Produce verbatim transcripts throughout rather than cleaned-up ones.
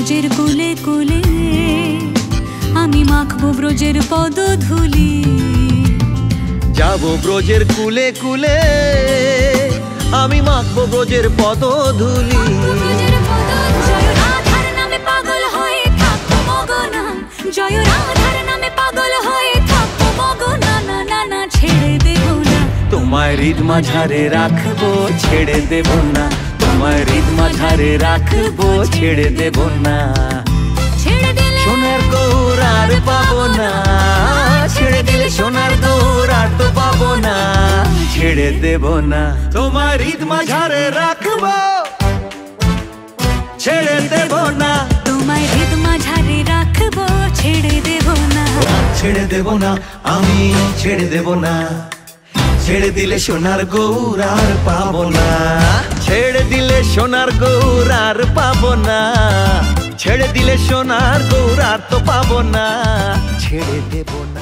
ব্রজের কুলে কুলে আমি মাখবো ব্রজের পদধূলি যাবো ব্রজের কুলে কুলে আমি মাখবো ব্রজের পদধূলি জয় রাধার নামে পাগল হয়ে থাকবো মগনা জয় রাধার নামে পাগল হয়ে থাকবো মগনা না না না ছেড়ে দেব না তোমায় হৃদ মাঝারে রাখবো ছেড়ে দেব না তোমায় হৃদ মাঝারে রাখবো ছেড়ে দেব না ছেড়ে দিলে সোনার গৌর আর পাবো না ছেড়ে দিলে সোনার গৌর আর তো পাবো না ছেড়ে দেব না তোমার হৃদ মাঝারে রাখবো ছেড়ে দেব না তোমায় হৃদ মাঝারে রাখবো ছেড়ে দেব না ছেড়ে দেব না আমি ছেড়ে দেব না ছেড়ে দিলে সোনার গৌর আর পাবো না ছেড়ে দিলে সোনার গৌর আর পাবো না ছেড়ে দিলে সোনার গৌর আর তো পাবো না ছেড়ে দেব না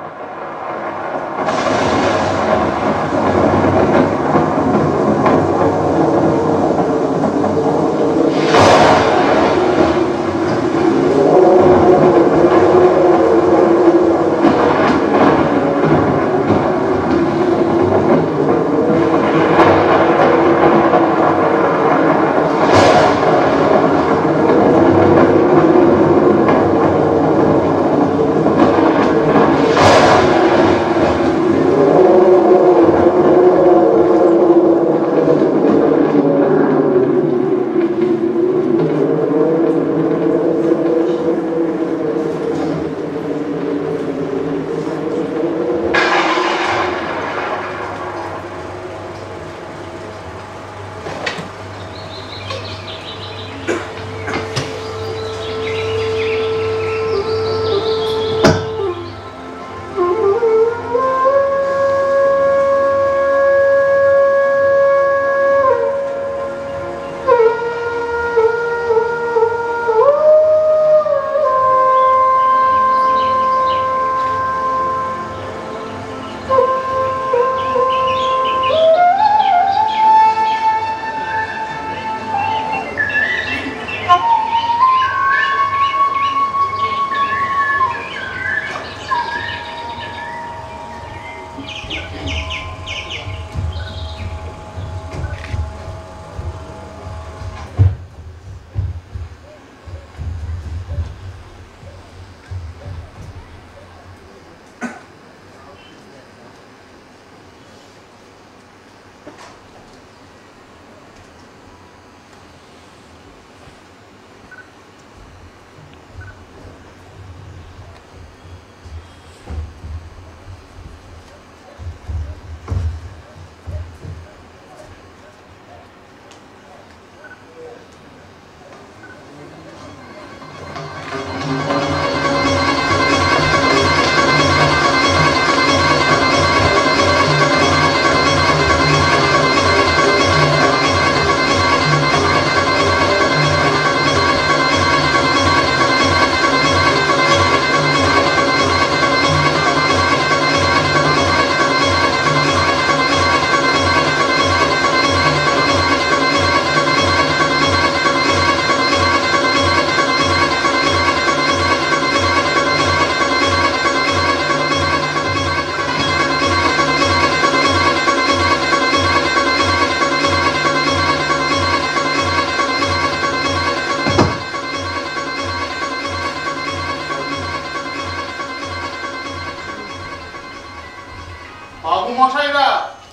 মশাইরা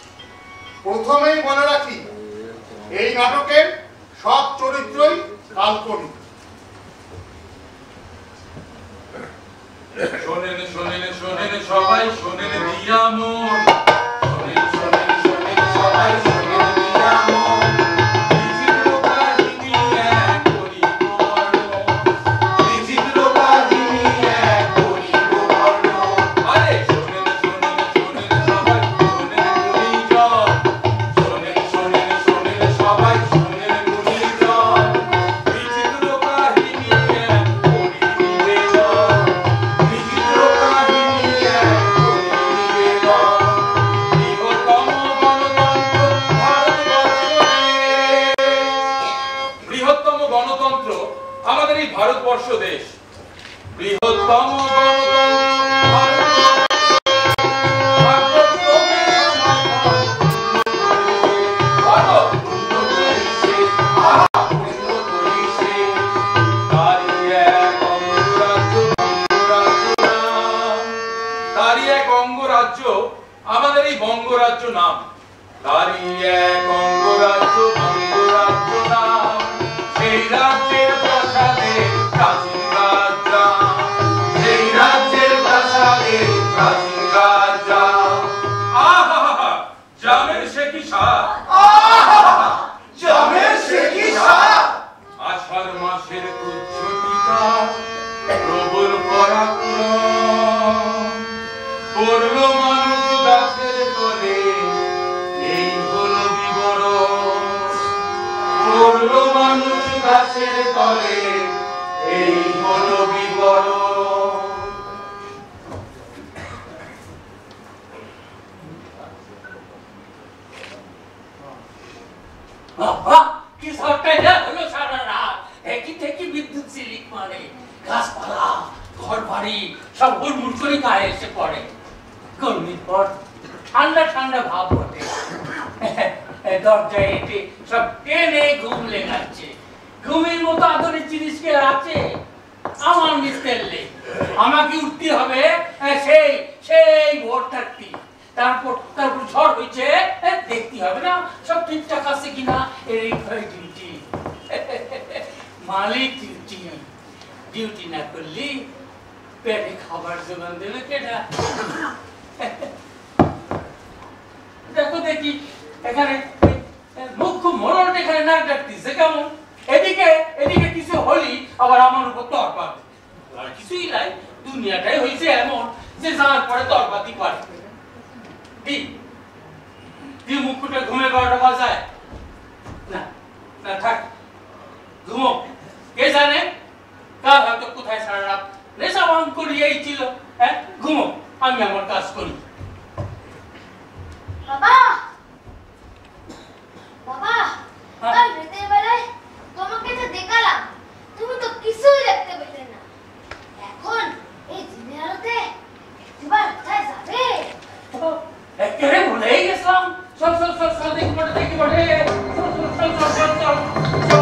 প্রথমেই মনে রাখি এই নাটকের সব চরিত্রই কাল্পনিক। শোনেন শোনেন শোনেন সবাই শোনেন দিয়া মন শোনেন শোনেন শোনেন সবাই শোনেন দিয়া মন বিচিত্র কাহিনী এক করিব বর্ণন বিচিত্র কাহিনী এক করিব বর্ণন আরে শোনেন শোনেন শোনেন সবাই শোনেন গুণীজন শোনেন শোনেন শোনেন সবাই শোনেন গুণীজন বিচিত্র কাহিনী এক করি নিবেদন বিচিত্র কাহিনী এক করি নিবেদন দেশ, বৃহত্তম আমাদের এই বঙ্গরাজ্য নাম, তারই এক অঙ্গরাজ্য বঙ্গরাজ্য নাম, সেই রাজ্যের প্রাসাদে প্রাচীন রাজা, সেই রাজ্যের প্রাসাদে প্রাচীন রাজা। আহা, জামের সে কি স্বাদ, জামের সে কি স্বাদ। আষাঢ় মাসের তুচ্ছ টিকা, প্রবল পরাক্রম, পড়লো মানুষ গাছের তলে, এই হলো বিবরণ। পড়লো মানুষ গাছের তলে, এই হলো বিবরণ। কি সরকারটা হলো সারা রাত, একই থেকে বিদ্যুৎ সিলিক মানে গাছপালা ঘর বাড়ি সব হুড়মুড় করে গায়ে এসে পড়ে। গরমের পর ঠান্ডা ঠান্ডা ভাব ওঠে, দরজায় এসে সব টেনে ঘুম লেগাচ্ছে। ঘুমের মতো আদরের জিনিস কে আছে? আমার মিস্তেরলে আমাকে উঠতে হবে সেই সেই ভোর থাকতে, তারপর তারপর ঝড় হয়েছে দেখতে হবে না সব ঠিকঠাক আছে কিনা। এই ডিউটি মালিক ডিউটি, ডিউটি না করলে পেটে খাবার জোগান দেবে কেটা? দেখো দেখি এখানে মুখ্য মরণ এখানে নাক ডাকতেছে কেমন? এদিকে এদিকে কিছু হলি আবার আমার উপর তর পাবে। আর কিছুই নাই, দুনিয়াটাই হয়েছে এমন যে যাওয়ার পরে তর পাতি পারে। মুখ্যটা ঘুমে বারোটা বাজায় না, না থাক ঘুমো। কে জানে কার হয়তো কোথায় সারা রাত নেশা ভাঙ করি এই ছিল। হ্যাঁ ঘুমো, আমি আমার কাজ করি। বাবা বাবা, কাল রাতের বেলায় তোমাকে তো দেখালাম, তুমি তো কিছুই দেখতে পেলে না। এখন এই দিনের আলোতে এবার কোথায় যাবে? একেবারে ভুলেই গেছিলাম। চল চল চল চল দেখি পড়ে দেখি পড়ে চল চল চল চল চল চল।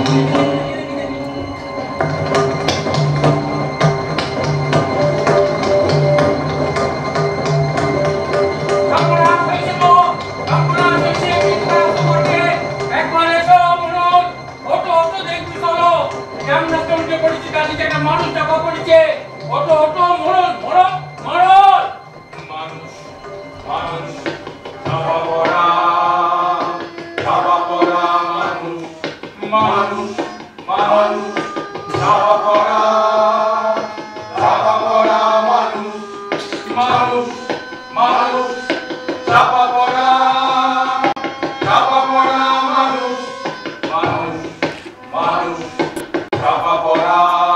মানুষ টাকা পড়েছে, অটো অটো মরণ মরণ মরণ। মানুষ মানুষ চাপা পড়া, চাপা পড়া মানুষ, মানুষ মানুষ চাপা পড়া, চাপা পড়া মানুষ, মানুষ মানুষ চাপা পড়া, চাপা পড়া মানুষ, মানুষ মানুষ চাপা পড়া,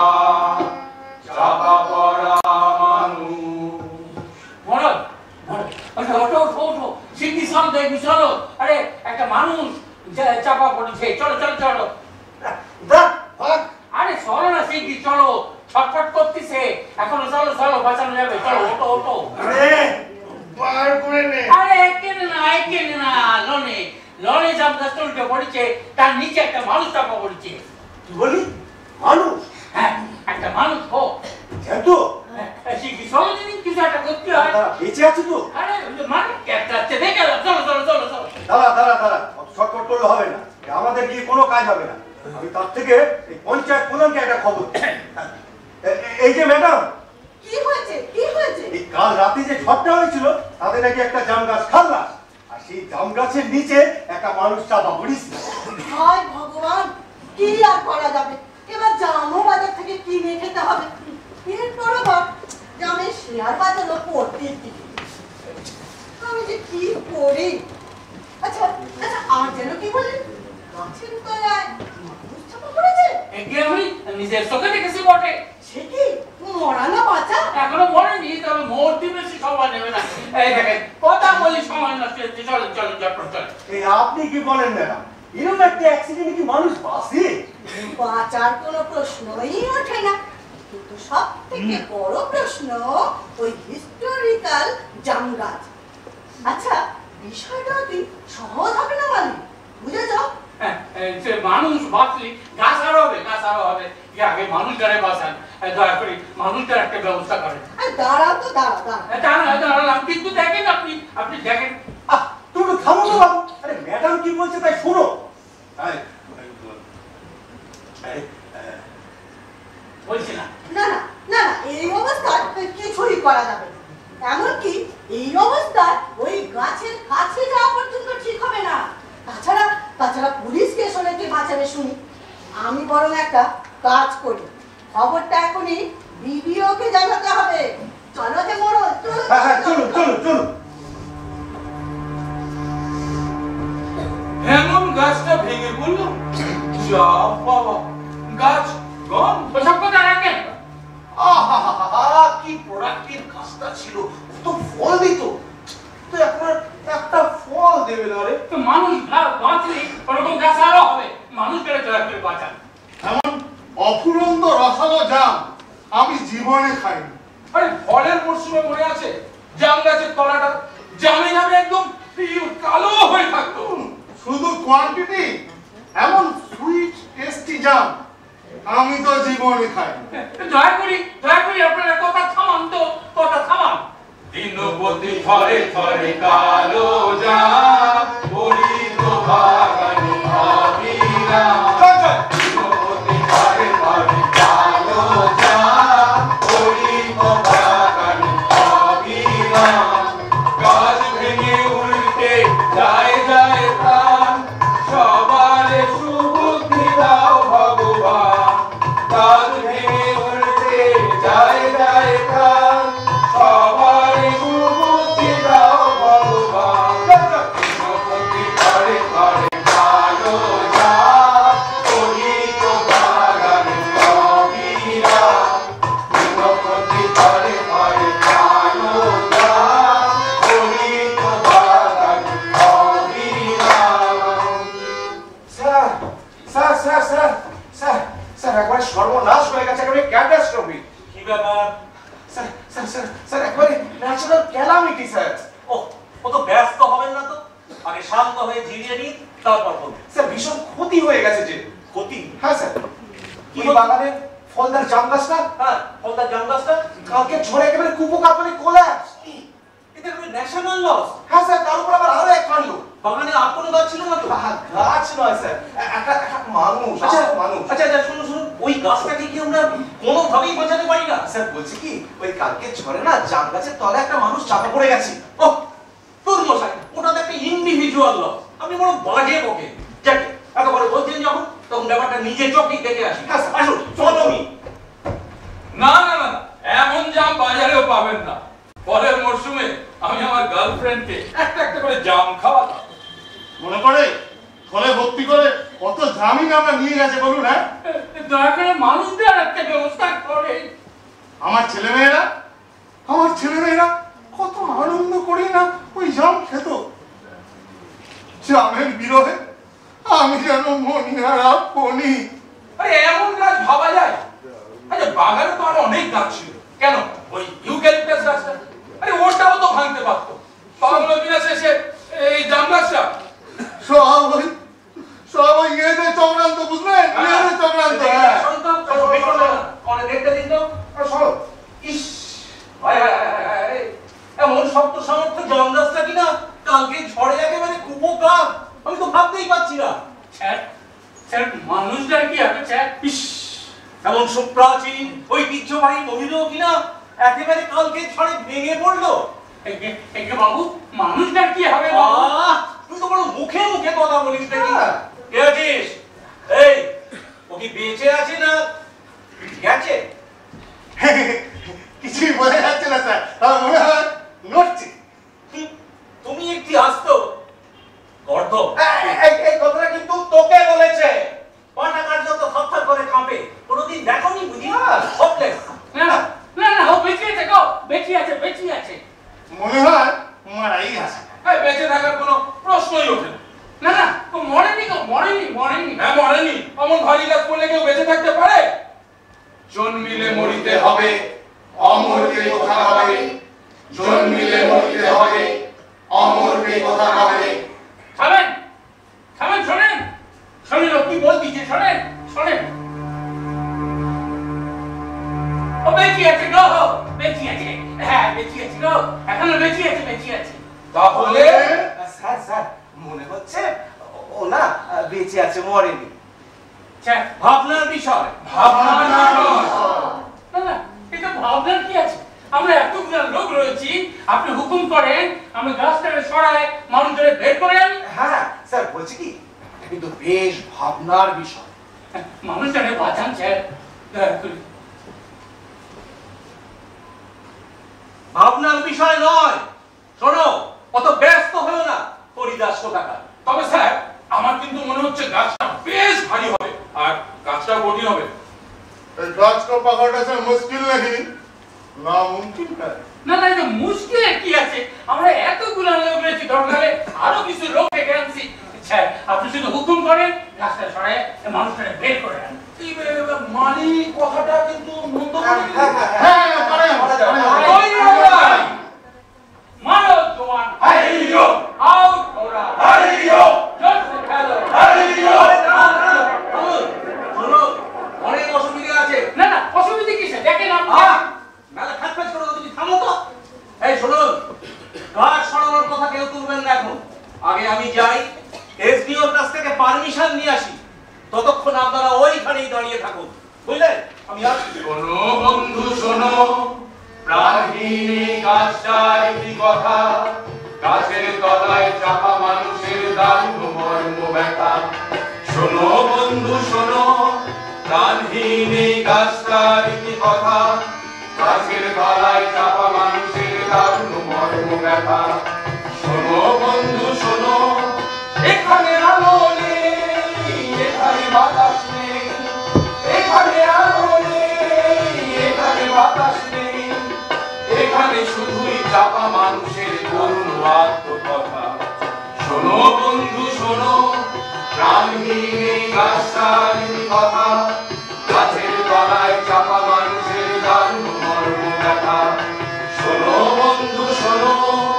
চাপা পড়া মানুষ। মরণ মরণ ওঠো ওঠো ওঠো ওঠো সিদ্ধি চলো দেখবি চলো। আরে একটা মানুষ চাপা পড়েছে, চলো চলো চলো। আরে চলো না সিদ্ধি চলো, ছটফট করতেছে এখনো, চলো চলো বাঁচানো যাবে, চলো ওঠো ওঠো। আরে একেনে না একেনে না, লনে লনে জাম গাছটা উল্টে পড়েছে, তার নিচে একটা মানুষ চাপা পড়েছে। কি বলি? মানুষ? হ্যাঁ একটা মানুষ হো এতো সিদ্ধি চলো দিন কিছু একটা করতে হয়। বেঁচে আছে তো? আরে মানে ক্যাপটাচ্ছে দেখে চলো চলো চলো চলো। দাঁড়া দাঁড়া দাঁড়া, শর্টকাট করলে হবে না, আমাদের গিয়ে কোনো কাজ হবে না। আমি তার থেকে এই পঞ্চায়েত প্রধানকে একটা খবর। এই যে ম্যাডাম, কি হয়েছে কি হয়েছে? এই কাল রাতে যে ঝড়টা হয়েছিল তাতে নাকি একটা জাম গাছ খাল্লাস, আর সেই জাম গাছের নিচে একটা মানুষ চাপা পড়েছে। হায় ভগবান, কি আর করা যাবে? এবার জামও বাজার থেকে কিনে খেতে হবে। পেট বরাবর জামের শেয়ার বাজানো পড়তে দিকে আমি যে কি করি। আচ্ছা আচ্ছা, আর যেন কি বললেন গাছের তলায় মানুষ চাপা পড়েছে? একে আমি নিজের চোখে দেখেছি বটে। সে কি মরা না বাঁচা? এখনো মরেনি, তবে মরতে বেশি সময় নেবে না। এই দেখেন কথা বলি সময় নষ্ট হচ্ছে, চলেন চলেন চটপট চলেন। এই আপনি কি বলেন ম্যাডাম? এরকম একটা অ্যাক্সিডেন্টে কি মানুষ বাঁচে? বাঁচার কোনো প্রশ্নই ওঠে না। কিন্তু সব থেকে বড় প্রশ্ন ওই হিস্টোরিক্যাল জাম গাছ। আচ্ছা, বিষয়টা অতি সহজ হবে না মানে, বুঝে যাও? সে মানুষ বাঁচলি গাছ আরো হবে, গাছ আরো হবে। আগে মানুষ গাড়ে বাঁচান, দয়া করে মানুষটার একটা ব্যবস্থা করেন। দাঁড়াও তো, দাঁড়াও দাঁড়াও দাঁড়ালাম, কিন্তু দেখেন আপনি আপনি দেখেন। আহ তুমি একটু থামো তো বাবু। আরে ম্যাডাম কি বলছে তাই শোনো। বলছি না না না না না, এই অবস্থায় কিছুই করা যাবে না। এমনকি এই অবস্থায় ওই গাছের কাছে যাওয়া পর্যন্ত ঠিক হবে না। তাছাড়া তাছাড়া পুলিশ স্টেশনে কে বাঁচাবে শুনি? আমি বরং একটা কাজ করি, খবরটা এখনই বিডিওকে জানাতে হবে। চলো হে মোড়ল, চলো চলো চলো চলো। এমন গাছটা ভেঙে পড়লো, যা বাবা, গাছ গন। ওসব কথা রাখেন। আহা কি প্রোডাক্টিভ গাছটা ছিল, কত ফল দিত। তো এখন একটা ফল দেবে না রে। তো মানুষ বাঁচলি ওরকম গাছ আরো হবে, মানুষ গাড়ে দয়া করে বাঁচান। এমন অফুরন্ত রসালো জাম আমি জীবনে খাইনি। আরে ফলের মরশুমে মনে আছে জাম গাছের তলাটা জামে জামে একদম কালো হয়ে থাকতো। শুধু কোয়ান্টিটি, এমন সুইট টেস্টি জাম আমি তো জীবনে খাইনি। দয়া করি দয়া করি আপনারা কথা থামান তো, কথা থামান। দিনপতি থরে থরে কালো জাম, বলি তো বাগানে অবিরাম। দিনপতি থরে থরে কালো জাম, বলি তো বাগানে অবিরাম। গাছ ভেঙে উল্টে যায় যায় প্রাণ, সবারে সুবুদ্ধি দাও ভগবান। গাছ ভেঙে উল্টে যায় যায় প্রাণ, সবারে সুবুদ্ধি দাও ভগবান। দিনপতি থরে থরে কালো জাম, বলি তো বাগানে অবিরাম। দিনপতি থরে থরে কালো জাম, বলি তো বাগানে অবিরাম। Sir sir sir sir sir sir একবার সর্বনাশ হয়ে গেছে, একেবারে ক্যাটাস্ট্রফি। কি ব্যাপার? স্যার স্যার স্যার স্যার একবারে ন্যাচারাল ক্যালামিটি স্যার। ও ও তো ব্যস্ত হবেন না তো, আগে শান্ত হয়ে জিরিয়ে নিন, তারপর বলুন। স্যার ভীষণ ক্ষতি হয়ে গেছে। যে ক্ষতি? হ্যাঁ স্যার, কি বাগানের ফলদার জাম গাছটা, হ্যাঁ, ফলদার জাম গাছটা কালকে ঝড়ে একেবারে কুপো কাঁপানি কোল্যাপস। এটা একটা ন্যাশনাল লস। হ্যাঁ স্যার, তার উপর আবার আরো এক কাণ্ড। বাগানে আর কোনো গাছ ছিল না তো? আহা, গাছ নয় স্যার, এ- একটা একটা মানুষ। আচ্ছা আস্ত মানুষ। আচ্ছা আচ্ছা শুনুন শুনুন, ওই গাছটাকে কি আমরা কোনোভাবেই বাঁচাতে পারি না? স্যার বলছি কি, ওই কালকে ঝড়ে না জাম গাছের তলায় একটা মানুষ চাপা পড়ে গেছে। ও তোর মশাই, ওটা তো একটা ইন্ডিভিজুয়াল লস। আপনি বড় বাজে বকে। যাকে একেবারে বলছেন যখন, তখন ব্যাপারটা নিজে চোখেই দেখে আসি। হ্যাঁ, স্যার। আসুন চলো মি। না না না, এমন জাম বাজারেও পাবেন না। পরের মরশুমে আমি আমার গার্লফ্রেন্ডকে একটা একটা করে জাম খাওয়াতাম। মনে পড়ে ফলে ভর্তি করে কত জামিন আমরা নিয়ে গেছে বলুন। হ্যাঁ, দয়া করে মানুষদের একটা ব্যবস্থা করে। আমার ছেলেমেয়েরা আমার ছেলেমেয়েরা কত আনন্দ করি না ওই জাম খেত। জামের বিরহে আমি যেন মনিহারা ফণি। আরে এমন গাছ ভাবা যায়? আচ্ছা বাগানে তো আরো অনেক গাছ ছিল, কেন ওই ইউক্যালিপটাস গাছটা, আরে ওটাও তো ভাঙতে পারতো। বাংলা বিনা শেষে এই জাম গাছটা সব ওই সব ওই ইয়েদের চক্রান্ত, বুঝলেন? ইয়েদের চক্রান্ত। হ্যাঁ, অনেক দেখতে দিন তো। আর শোনো, ইস, হায় হায় হায় হায় হায়, এমন শক্ত সামর্থ্য জাম গাছটা কিনা কালকে ঝড়ে একেবারে কুপো কাপ, আমি তো ভাবতেই পারছি না। স্যার স্যার মানুষদের কি হবে স্যার? ইস, এমন সুপ্রাচীন ঐতিহ্যবাহী মহিলা কিনা একেবারে কালকে ঝড়ে ভেঙে পড়লো। একে একে বাবু মানুষদের কি হবে বাবু? আহ, তুই তো বড় মুখে মুখে কথা বলিস নাকি? কে আছিস? এই, ও কি বেঁচে আছে না গেছে? কিছুই বোঝা যাচ্ছে না স্যার, আমার মনে হয় নড়ছে। হুম, তুমি একটি আস্ত গর্ধ। এই এই কথাটা কিন্তু তোকে বলেছে। পাটা কাটলে তো থরথর করে কাঁপে, কোনোদিন দেখোনি বুঝি? হপলেস। না না না না, ও বেঁচে আছে গো, বেঁচে আছে বেঁচে আছে। মনে হয় মারাই গেছে। বেঁচে থাকার কোনো প্রশ্নই ওঠে না। না না, ও মরেনি গো, মরে অমন ভারী কাজ করলে কেউ বেঁচে থাকতে পারে? জন্মিলে মরিতে হবে, অমরকে কথা হবে। জন্মিলে মরিতে হবে, অমরকে কথা হবে। থামেন, থামেন, শোনেন, শোনেন, কি বলতেছে, শোনেন, শোনেন। ও বেঁচে আছে গো, বেঁচে আছে, হ্যাঁ বেঁচে আছে গো, এখনো বেঁচে আছে, বেঁচে আছে। তাহলে স্যার স্যার মনে হচ্ছে ও না বেঁচে আছে, মরেনি। ভাবনার বিষয়, ভাবনার বিষয়। না না, এটা ভাবনার কি আছে? আমরা এতগুলো লোক রয়েছি, আপনি হুকুম করেন আমি গাছটাকে সরায় মানুষদের বের করেন। হ্যাঁ স্যার, বলছি কি কিন্তু বেশ ভাবনার বিষয়। মানুষটাকে বাঁচান স্যার, দয়া করে। ভাবনার বিষয় নয়, শোনো, অত ব্যস্ত হলো না হরিদাস কোথাকার। তবে স্যার আমার কিন্তু মনে হচ্ছে গাছটা বেশ ভারী হবে আর গাছটা কঠিন হবে। এই গাছ को पकड़ने से मुश्किल नहीं नामुमकिन है। না না, এটা মুশকিল কি আছে? আমরা এতগুলো লোক রয়েছি, দরকারে আরো কিছু লোক ডেকে আনছি। স্যার আপনি শুধু হুকুম করেন গাছটা সরায় মানুষটাকে বের করে আন। মানি কথাটা কিন্তু মন্দ বলেনি। হ্যাঁ পারে পারে মারো জওয়ান, হাইয়ো আউট ওরা, হাইয়ো জোরসে খেলো, হাইয়ো। শোনো, অনেক অসুবিধা আছে। না না, অসুবিধা কিসে? দেখেন আপনি। মেলা খাটপাট করো, তুমি থামো তো। এই শুনুন, গাছ সরানোর কথা কেউ তুলবেন না এখন। আগে আমি যাই, এসডিওর কাছ থেকে পারমিশন নিয়ে আসি। ততক্ষণ আপনারা ওইখানেই দাঁড়িয়ে থাকুন, বুঝলেন? আমি আসছি। শোনো বন্ধু শোনো, প্রাণহীন গাছটার একটি কথা, গাছের তলায় চাপা মানুষের দারুণ মর্ম ব্যথা। শোনো বন্ধু শোনো, প্রাণহীন গাছটার একটি কথা, গাছের তলায় চাপা মানুষের দারুণ মর্ম ব্যথা। শোনো বন্ধু শোনো, এখানে আলো নেই, এখানে বাতাস নেই, এখানে আলো নেই, এখানে বাতাস নেই, এখানে শুধুই চাপা মানুষের করুণ আত্মকথা। শোনো বন্ধু শোনো, প্রাণহীন গাছটার কথা, গাছের তলায় চাপা মানুষের দারুণ মর্ম ব্যথা। শোনো বন্ধু শোনো।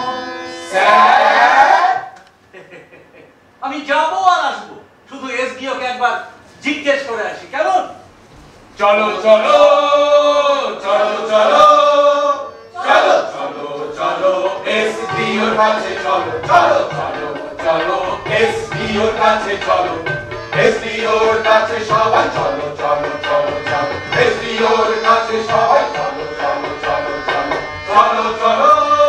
স্যার আমি যাবো আর আসবো, শুধু এসডিওকে একবার জিজ্ঞেস করে আসি, কেমন? চলো চলো চলো চলো চলো চলো চলো এসডিওর কাছে চলো, চলো চলো চলো এসডিওর কাছে চলো, এসডিওর কাছে সবাই চলো, চলো চলো চলো এসডিওর কাছে সবাই চলো, চলো চলো চলো চলো চলো।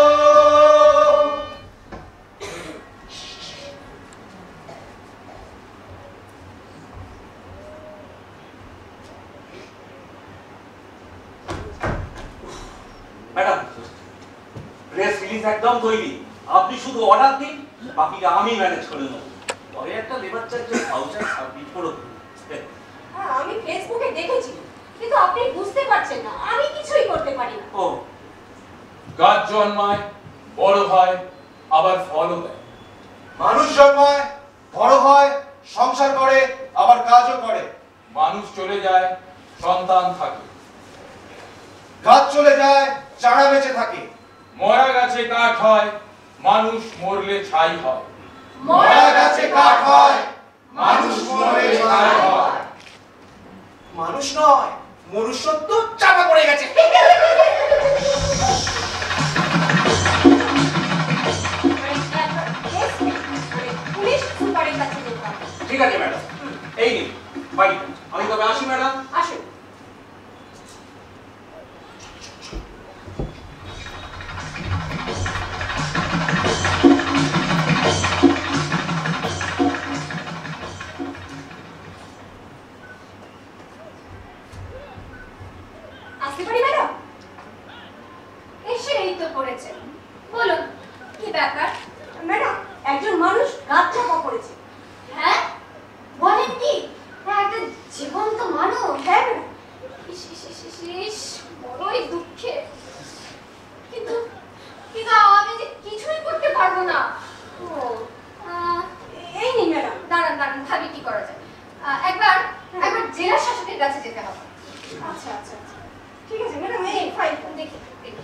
ম্যাডাম, প্রেস রিলিজ একদম তৈরি, আপনি শুধু অর্ডার দিন, বাকিটা আমি ম্যানেজ করে নেব। পরে একটা লেবার চার্জের ভাউচার সাবমিট করো। হ্যাঁ, আমি ফেসবুকে দেখেছি, কিন্তু আপনি বুঝতে পারছেন না, আমি কিছুই করতে পারি না। ও, গাছ জন্মায়, বড় হয়, আবার ফলও দেয়। মানুষ জন্মায়, বড় হয়, সংসার করে, আবার কাজও করে। মানুষ চলে যায়, সন্তান থাকে। গাছ চলে যায়, চারা বেঁচে থাকে। মরা গাছে কাঠ হয়, মানুষ মরলে ছাই হয়। মরা গাছে কাঠ হয়, মানুষ মরলে ছাই হয়। মানুষ নয়, মনুষ্যত্ব চাপা পড়ে গেছে। পুলিশ সুপারের কাছে যেতে হবে। ঠিক আছে ম্যাডাম, এই নিন বাড়ি। আমি তবে আসি ম্যাডাম। আসুন। আসতে পারি ম্যাডাম? এসে এই তো পড়েছেন, বলুন কি ব্যাপার? ম্যাডাম, একজন মানুষ গাছ চাপা পড়েছে। হ্যাঁ বলেন কি? হ্যাঁ একটা জীবন্ত মানুষ। হ্যাঁ ম্যাডাম। ইস, ইস, ইস, ইস, ইস, বড়ই দুঃখের। কিন্তু কিন্তু আমি যে কিছুই করতে পারবো না। ও আহ, এই নিন ম্যাডাম। দাঁড়ান দাঁড়ান ভাবি কি করা যায়। আহ, একবার সেক্রেটারির কাছে যেতে হবে। আচ্ছা আচ্ছা আচ্ছা ঠিক আছে ম্যাডাম, এই ফাইল দেখি দেখি।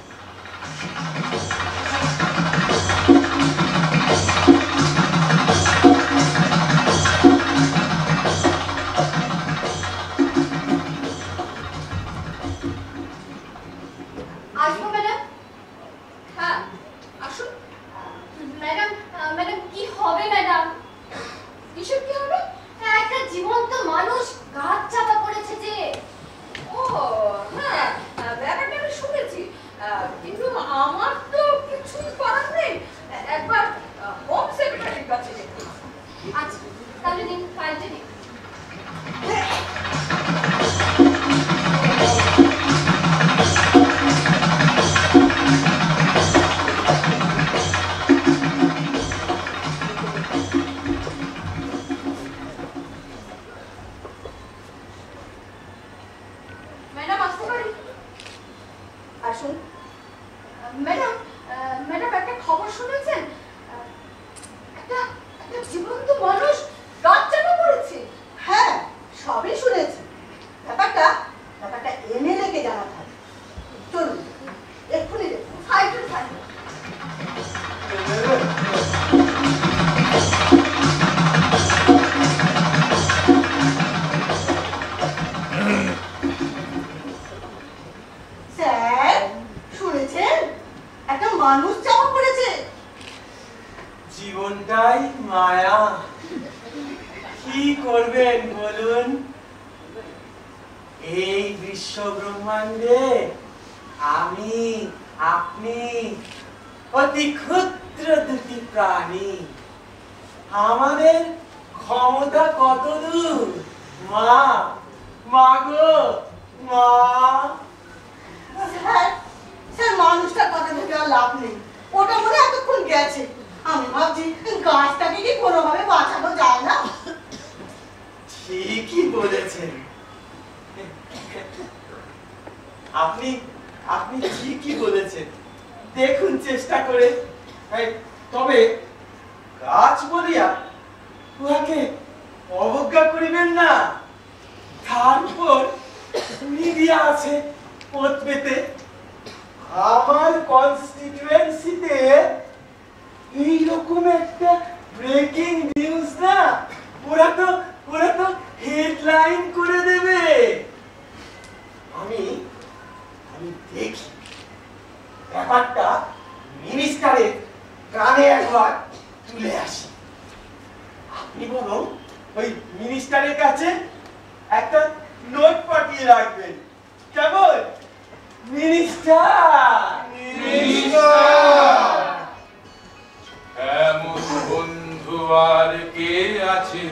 আসবো ম্যাডাম? হ্যাঁ আসুন। ম্যাডাম ম্যাডাম কি হবে ম্যাডাম? কিসের কি হবে? একটা জীবন্ত মানুষ গাছ চাপা পড়েছে যে। ও হ্যাঁ, ব্যাপারটা আমি শুনেছি, কিন্তু আমার তো কিছু করার নেই। একবার হোম সেক্রেটারির কাছে যেতে হবে। আচ্ছা তাহলে দিন ফাইলটা দিন। ম্যাডাম আসতে পারি? আসুন। ম্যাডাম ম্যাডাম একটা খবর শুনেছেন? একটা একটা জীবন্ত মানুষ গাছ চাপা পড়েছে। হ্যাঁ সবই শুনেছি। ব্যাপারটা ব্যাপারটা এমএলএ কে জানাতে হবে। চলুন এক্ষুনি দেখুন। ফাইলটা ফাইল। স্যার শুনেছেন একটা মানুষ চাপা পড়েছে। জীবনটাই মায়া, কি করবেন বলুন? এই বিশ্ব ব্রহ্মাণ্ডে আমি আপনি অতি ক্ষুদ্র দুটি প্রাণী। আমাদের ক্ষমতা কত দূর? মা মা গো মা। স্যার স্যার মানুষটার কথা ভেবে আর লাভ নেই, ওটা মনে হয় এতক্ষণ গেছে। আমি ভাবছি গাছটাকে কি কোনোভাবে বাঁচানো যায় না। ঠিকই বলেছেন আপনি, আপনি ঠিকই বলেছেন। দেখুন চেষ্টা করে। তবে গাছ বলিয়া উহাকে অবজ্ঞা করিবেন না। তার উপর মিডিয়া আছে পথ পেতে। আমার কনস্টিটিউয়েন্সিতে এইরকম একটা ব্রেকিং নিউজ না, ওরা তো ওরা তো হেডলাইন করে দেবে। আমি আমি দেখি ব্যাপারটা মিনিস্টারের কানে একবার তুলে আসি। আপনি বরং ওই মিনিস্টারের কাছে একটা নোট পাঠিয়ে রাখবেন। কেমন? মিনিস্টার মিনিস্টার এমন বন্ধু আর কে আছে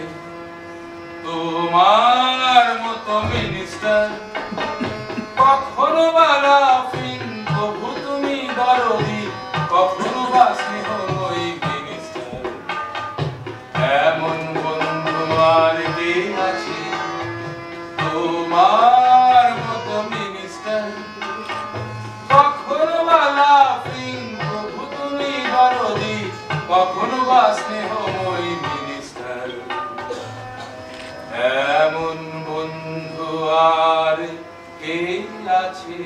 তোমার মতো মিনিস্টার? কখনো বা লাফিং প্রভু তুমি দরদি, কখনো বা স্নেহময়ী মিনিস্টার। এমন বন্ধু আর কে আছে তোমার মতো মিনিস্টার? কখনো বা লাফিং প্রভু তুমি দরদি, কখনো বা স্নেহময়ী মিনিস্টার। এমন বন্ধু আর কে আছে?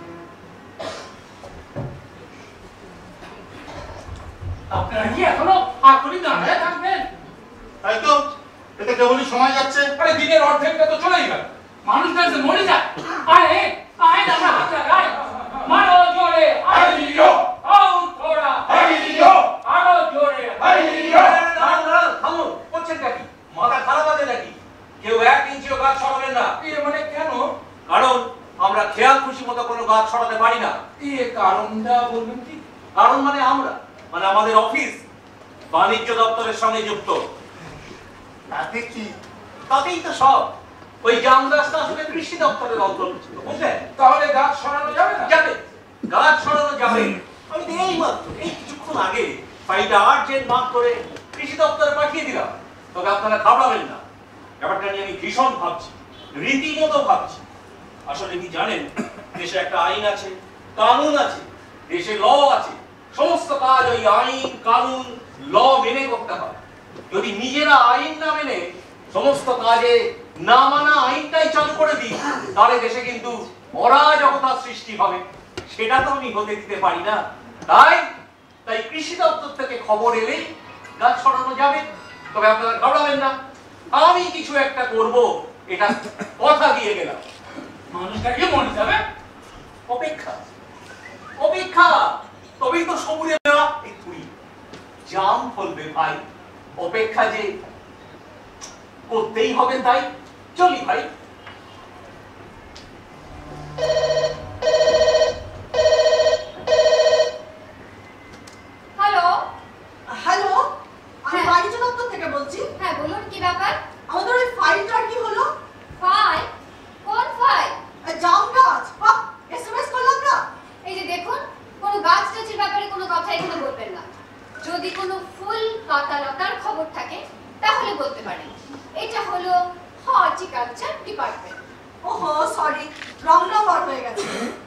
আপনারা কি এখনো আকুলি দাঁড়ায় থাকবেন? তাই তো, এতে কেবলই সময় যাচ্ছে। আরে দিনের অর্ধেকটা তো চলেই গেল। মানুষ কাছে মরে যায়। আয় আয় আমরা হাত লাগাই। মারো জোরে হাইয়ো, আউ থোড়া হাইয়ো, আরো জোরে হাইয়ো। দাঁড়ান দাঁড়ান থামুন, করছেনটা কি? মাথা খারাপ আছে নাকি? কেউ এক ইঞ্চিও গাছ সরাবেন না। এ মানে কেন? কারণ আমরা খেয়াল খুশি মতো কোনো গাছ সরাতে পারি না। এ কারণটা বলবেন কি? কারণ মানে আমরা, মানে আমাদের অফিস বাণিজ্য দপ্তরের সঙ্গে যুক্ত। তাতে কি? তাতেই তো সব। ওই জামগাছটা আসলে কৃষি দপ্তরের অন্তর্ভুক্ত, বুঝলেন? তাহলে গাছ সরানো যাবে না? যাবে, গাছ সরানো যাবে। আমি তো এই মাত্র এই কিছুক্ষণ আগে ফাইলটা আর্জেন্ট মার্ক করে কৃষি দপ্তরে পাঠিয়ে দিলাম। তবে আপনারা ঘাবড়াবেন না, ব্যাপারটা নিয়ে আমি ভীষণ ভাবছি, রীতিমতো ভাবছি। আসলে কি জানেন, দেশে একটা আইন আছে, কানুন আছে, দেশে ল আছে। সমস্ত কাজ ওই আইন কানুন ল মেনে করতে হয়। যদি নিজেরা আইন না মেনে সমস্ত কাজে না মানা আইনটাই চালু করে দিই, তাহলে দেশে কিন্তু অরাজকতার সৃষ্টি হবে। সেটা তো আমি হতে দিতে পারি না। তাই তাই কৃষি দপ্তর থেকে খবর এলেই গাছ সরানো যাবে। তবে আপনারা ঘাবড়াবেন না, আমি কিছু একটা করব, এটা কথা দিয়ে গেলাম। মানুষটাকে মরে যাবে। অপেক্ষা অপেক্ষা তবেই তো সবুরে দেওয়া এই কুড়ি জাম ফলবে ভাই। অপেক্ষা যে করতেই হবে, তাই চলি ভাই। হ্যালো হ্যালো, আমি বাণিজ্য দপ্তর থেকে বলছি। হ্যাঁ বলুন, কি ব্যাপার? আমাদের ওই ফাইলটার কি হলো? ফাইল? কোন ফাইল? জাম গাছ। এসএমএস করলাম না। এই যে দেখুন, কোনো গাছ টাছের ব্যাপারে কোনো কথা এখানে বলবেন না। যদি কোনো ফুল পাতা লতার খবর থাকে তাহলে বলতে পারেন। এটা হলো হর্টিকালচার ডিপার্টমেন্ট। ওহো সরি, রং নাম্বার হয়ে গেছে।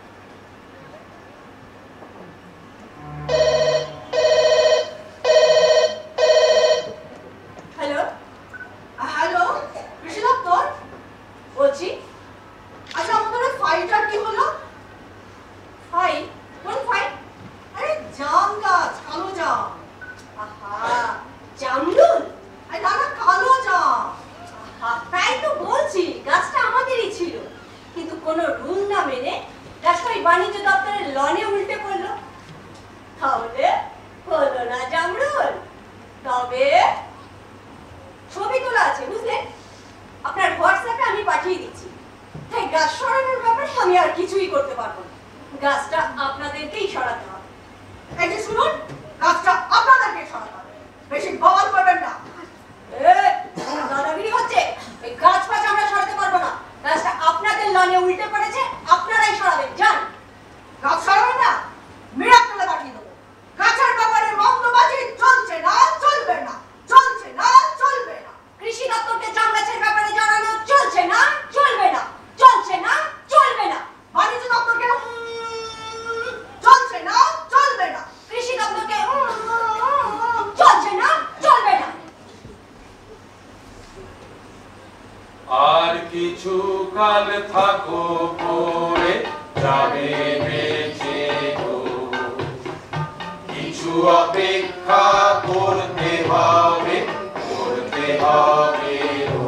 হ্যালো হ্যালো, কৃষি দপ্তর বলছি। আচ্ছা, আমাদের ওই ফাইলটার কি হলো? ফাইল? কোন ফাইল? আরে জাম গাছ, কালো জাম। আহা, জামরুল? আরে না না, কালো জাম। আহা, তাই তো বলছি, গাছটা আমাদেরই ছিল, কিন্তু কোনো রুল না মেনে গাছটা ওই বাণিজ্য দপ্তরের লনে উল্টে পড়লো। তাহলে হলো না জামরুল। তবে ছবি তোলা আছে, বুঝলেন? আপনার হোয়াটসঅ্যাপে আমি পাঠিয়ে দিচ্ছি। তাই গাছ সরানোর ব্যাপারে আমি আর কিছুই করতে পারবো না। গাছটা আপনাদেরকেই সরাতে হবে। এই যে শুনুন, গাছটা আপনাদেরকেই সরাতে হবে, বেশি বল করবেন না। দাদাগিরি হচ্ছে, এই গাছ পাছ আমরা সরাতে পারবো না। গাছটা আপনাদের লনে উল্টে পড়েছে, আপনারাই সরাবেন। যান, গাছ সরাবেন না, মিরাক্কেলে পাঠিয়ে দেবো। গাছের ব্যাপারে মন্দবাজি চলছে না, চলবে না, চলছে না, চলবে না। কৃষি দপ্তরকে জাম গাছের ব্যাপারে জানানো চলছে না, চলবে না, চলছে না, চলবে না। বাণিজ্য দপ্তরকে চলছে না, চলবে না। কৃষি দপ্তরকে চলছে না, চলবে না। আর কিছু কাল থাকো পরে যাবে বেঁচে গো, কিছু অপেক্ষা করতে হবে, করতে হবে গো।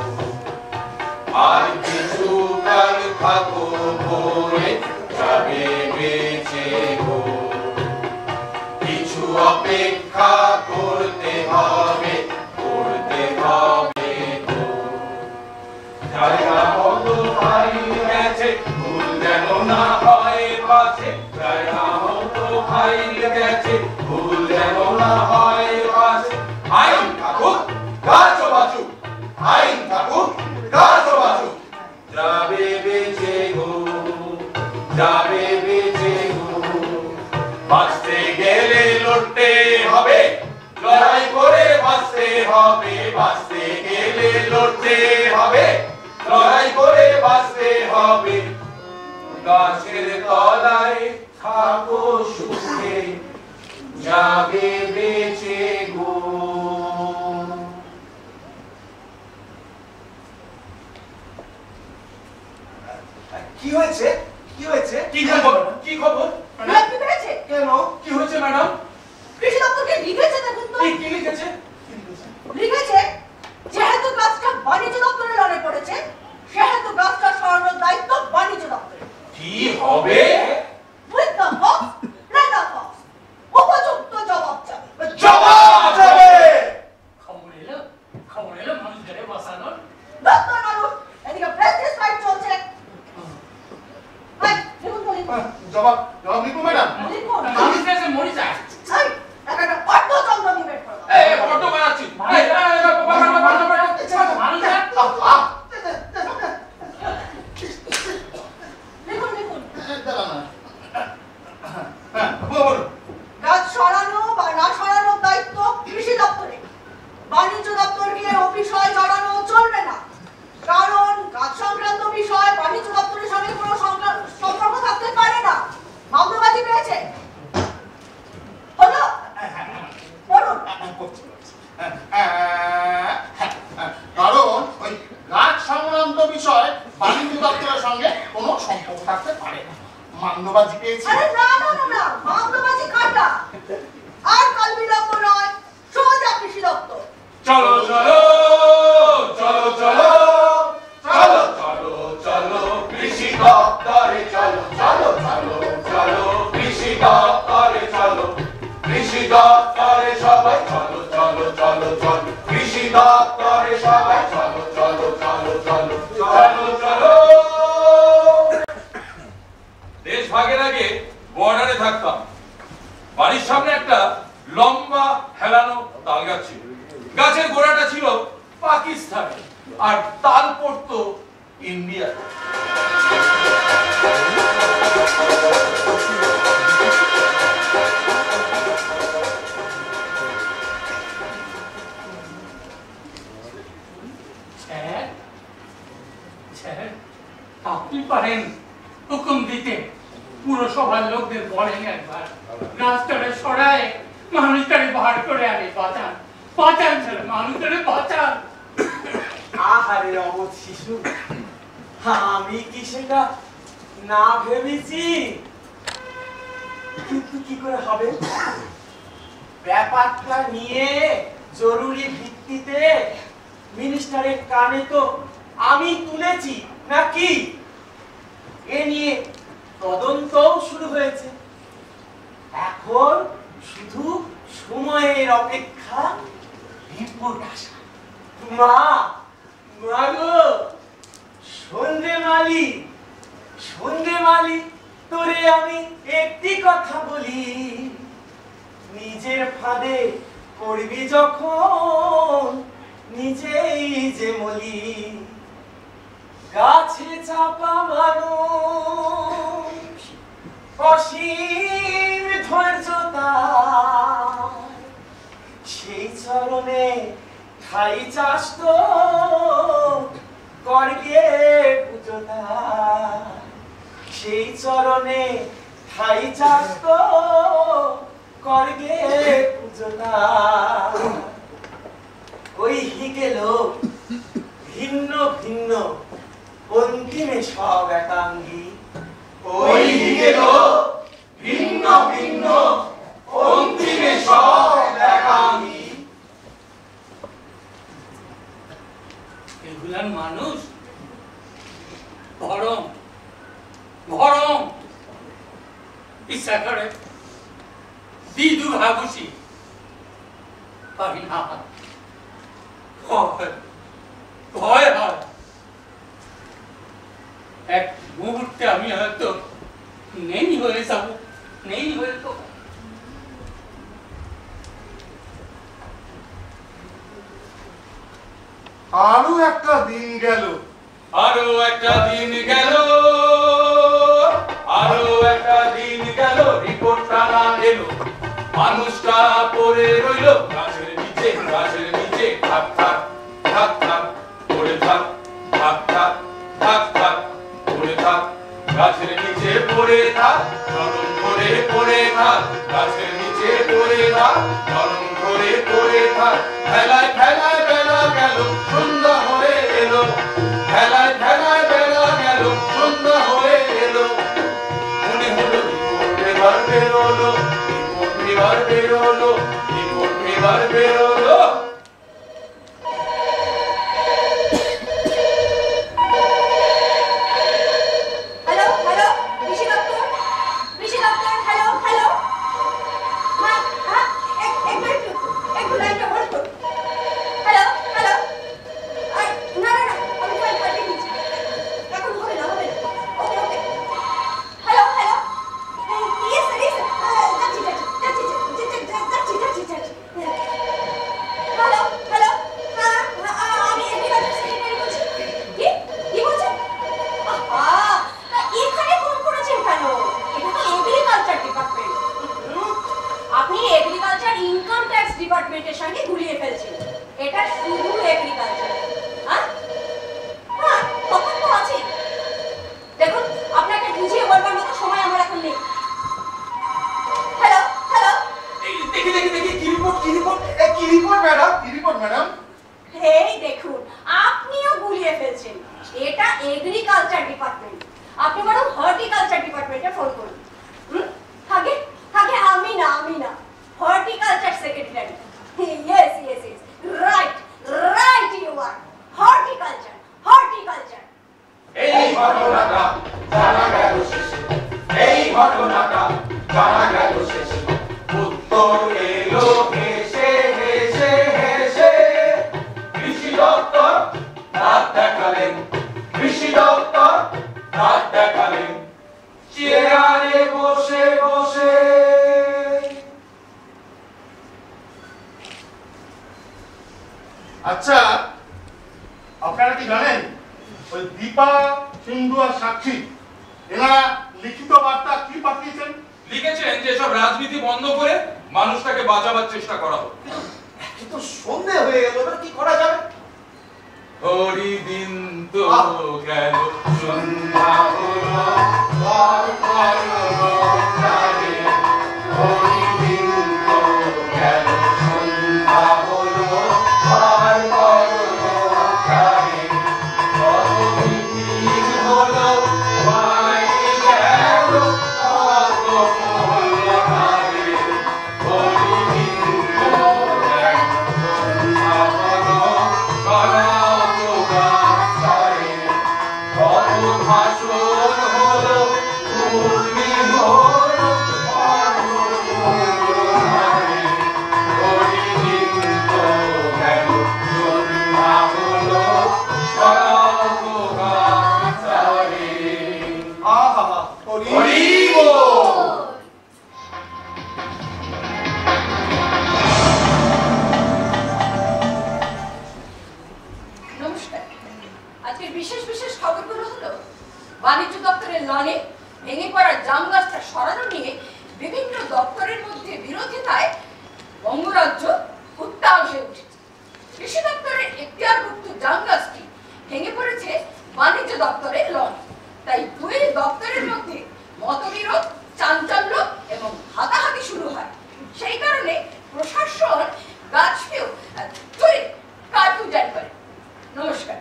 আর কিছু কাল থাকো পরে যাবে বেঁচে গো, কিছু অপেক্ষা করতে হবে, করতে হবে গো। জায়গা মতো ফাইল গেছে, ভুল যেন না হয় পাছে। জায়গা মতো ফাইল গেছে, ভুল যেন না হয় পাছে। আইন থাকুক, গাছ বাঁচুক, আইন থাকুক, গাছ বাঁচুক। যাবে বেঁচে গো, যাবে বেঁচে গো। বাঁচতে গেলে লড়তে হবে, লড়াই করে বাঁচতে হবে। বাঁচতে গেলে লড়তে হবে, লড়াই করে বাঁচতে হবে। গাছের তলায় থাকো সুখে, যাবে বেঁচে গো। কি হয়েছে? কি হয়েছে? কি খবর? কি খবর? কি পেয়েছে? কেন? কি হয়েছে ম্যাডাম? কৃষি দপ্তরকে লিখেছে, দেখুন তো। কি লিখেছে? লিখেছে, যেহেতু গাছটা বাণিজ্য দপ্তরের লনে পড়েছে, সেহেতু গাছটা সরানোর দায়িত্ব বাণিজ্য দপ্তরের। কি হবে? With the box, let the box. উপযুক্ত জবাব চাবে। জবাব যাবে। খবর এলো, খবর এলো মানুষদের বাঁচানোর। দপ্তর মানুষ, এদিকে প্রেস্টিজ ফাইট চলছে। ভাই, লিখুন তো, লিখুন। জবাব জবাব লিখবো ম্যাডাম? লিখুন। মানুষ দেশে মরে যায়। এই, একটা অর্ধচন্দ্র নিবেট করো। এই বড্ড বানাচ্ছি। এই, এই, এই, বাবা, বাবা, বাবা, বাবা। মানুষের লিখুন, লিখুন। দাঁড়া না। হ্যাঁ, বলুন। গাছ সরানো বা না সরানোর দায়িত্ব কৃষি দপ্তরে। বাণিজ্য দপ্তরকে ও বিষয়ে জড়ানো চলবে না, কারণ গাছ সংক্রান্ত বিষয় বাণিজ্য দপ্তরের সঙ্গে কোনো সংক্রা- সম্পর্ক থাকতে পারে না। মামলাবাজি পেয়েছে হলো, বলুন। কারণ ওই গাছ মামলাবাজি পেয়েছি। আরে না না না না, মামলাবাজি কাটা। আর কাল বিলম্ব নয়, সোজা কৃষি দপ্তর। চলো চলো চলো চলো চলো চলো চলো কৃষি দপ্তরে চলো চলো চলো চলো কৃষি দপ্তরে চলো কৃষি দপ্তরে সবাই চলো চলো চলো চলো কৃষি দপ্তরে সবাই চলো চলো চলো চলো চলো চলো। দেশ ভাগের আগে বর্ডারে থাকতাম। বাড়ির সামনে একটা লম্বা হেলানো তাল গাছ ছিল। গাছের গোড়াটা ছিল পাকিস্তানে আর তাল পড়তো ইন্ডিয়া। আপনি পারেন হুকুম দিতে, পুরসভার লোকদের বলেন একবার রাস্তাটা সরায় মানুষটারে বাহার করে আনে, বাঁচান বাঁচান ছেলে, মানুষটারে বাঁচান। আহারে অবধ শিশু, আমি কি সেটা না ভেবেছি? কিন্তু কি করে হবে? ব্যাপারটা নিয়ে জরুরি ভিত্তিতে মিনিস্টারের কানে তো আমি তুলেছি নাকি? এ নিয়ে তদন্তও শুরু হয়েছে। এখন শুধু সময়ের অপেক্ষা, রিপোর্ট আসা। মা মা গো, সন্ধে মালি সন্ধে মালি, তোরে আমি একটি কথা বলি, নিজের ফাঁদে পড়বি যখন নিজেই যে মলি। গাছে চাপা মানুষ অসীম ধৈর্য তার, সেই চরণে ঠাই চাষ তো করবে পুজো তার, সেই চরণে ঠাই চাষ তো করবে পুজো তার। ওই গেল ভিন্ন ভিন্ন অন্তিমে সব একাঙ্গী, ওই গেল ভিন্ন ভিন্ন অন্তিমে সব একাঙ্গী। এগুলার মানুষ গরম গরম ইচ্ছা করে দিদু ভাবুসি পারি না, ভয় হয়। এক মুহূর্তে আমি হয়তো নেই হয়ে যাবো, নেই হয়ে তো। আরো একটা দিন গেল, আরো একটা দিন গেল, আরো একটা দিন গেল, রিপোর্টটা না এলো, মানুষটা পড়ে রইল গাছের নিচে, গাছের নিচে থাক থাক থাক থাক পড়ে থাক, থাক থাক থাক থাক পড়ে থাক, গাছের নিচে পড়ে থাক, নরম করে পড়ে থাক, গাছের নিচে পড়ে থাক, নরম করে পড়ে থাক। খেলায় খেলায় বেলা গেল, সন্ধ্যা হয়ে এলো, খেলায় খেলায় বেলা গেল, সন্ধ্যা হয়ে এলো, মনে হলো রিপোর্ট এবার বেরোলো, রিপোর্ট এবার বেরোলো, রিপোর্ট এবার বেরোলো। হ্যালো হ্যালো কৃষি দপ্তর, কৃষি দপ্তর, হ্যালো হ্যালো। মা হ্যাঁ, এক এক মিনিট একটু লাইনটা হোল্ড করুন। আচ্ছা, আপনারা কি জানেন ওই দীপা, সিন্ধু আর সাক্ষী এনারা লিখিত বার্তা কি পাঠিয়েছেন? লিখেছেন যে সব রাজনীতি বন্ধ করে মানুষটাকে বাঁচাবার চেষ্টা করা হোক। কিন্তু সন্দেহ হয়ে গেল, এবার কি করা যাবে? হরি দিন তো গেল, সন্ধ্যা হলো, পর পর লোকারে। হরি দিন তো গেল, সন্ধ্যা হলো, পর পর লোকারে। কত মিটিং হলো, বাড়ি গেল, কত হলো ঘরে। হরি দিন তো গেল, সন্ধ্যা হলো, সরাও তো গাছারে। কত ভাষণ হলো, পূর্ণি হলো, কত হলো ঘরে। হরি দিন তো গেল, সন্ধ্যা হলো, সরাও তো গাছারে। আহা, হরি হরি বল। নমস্কার। আজকের বিশেষ বিশেষ খবরগুলো হলো বাণিজ্য দপ্তরের লনে ভেঙে পড়া জাম গাছটা সরানো নিয়ে বিভিন্ন দপ্তরের মধ্যে বিরোধিতায় বঙ্গরাজ্য উত্তাল হয়ে উঠেছে। কৃষি দপ্তরের এখতিয়ারভুক্ত জাম গাছটি ভেঙে পড়েছে বাণিজ্য দপ্তরের লনে। তাই দুই দপ্তরের মধ্যে মতবিরোধ, চাঞ্চল্য এবং হাতাহাতি শুরু হয়। সেই কারণে প্রশাসন গাছকেও ধরে কার্ফিউ জারি করে। নমস্কার।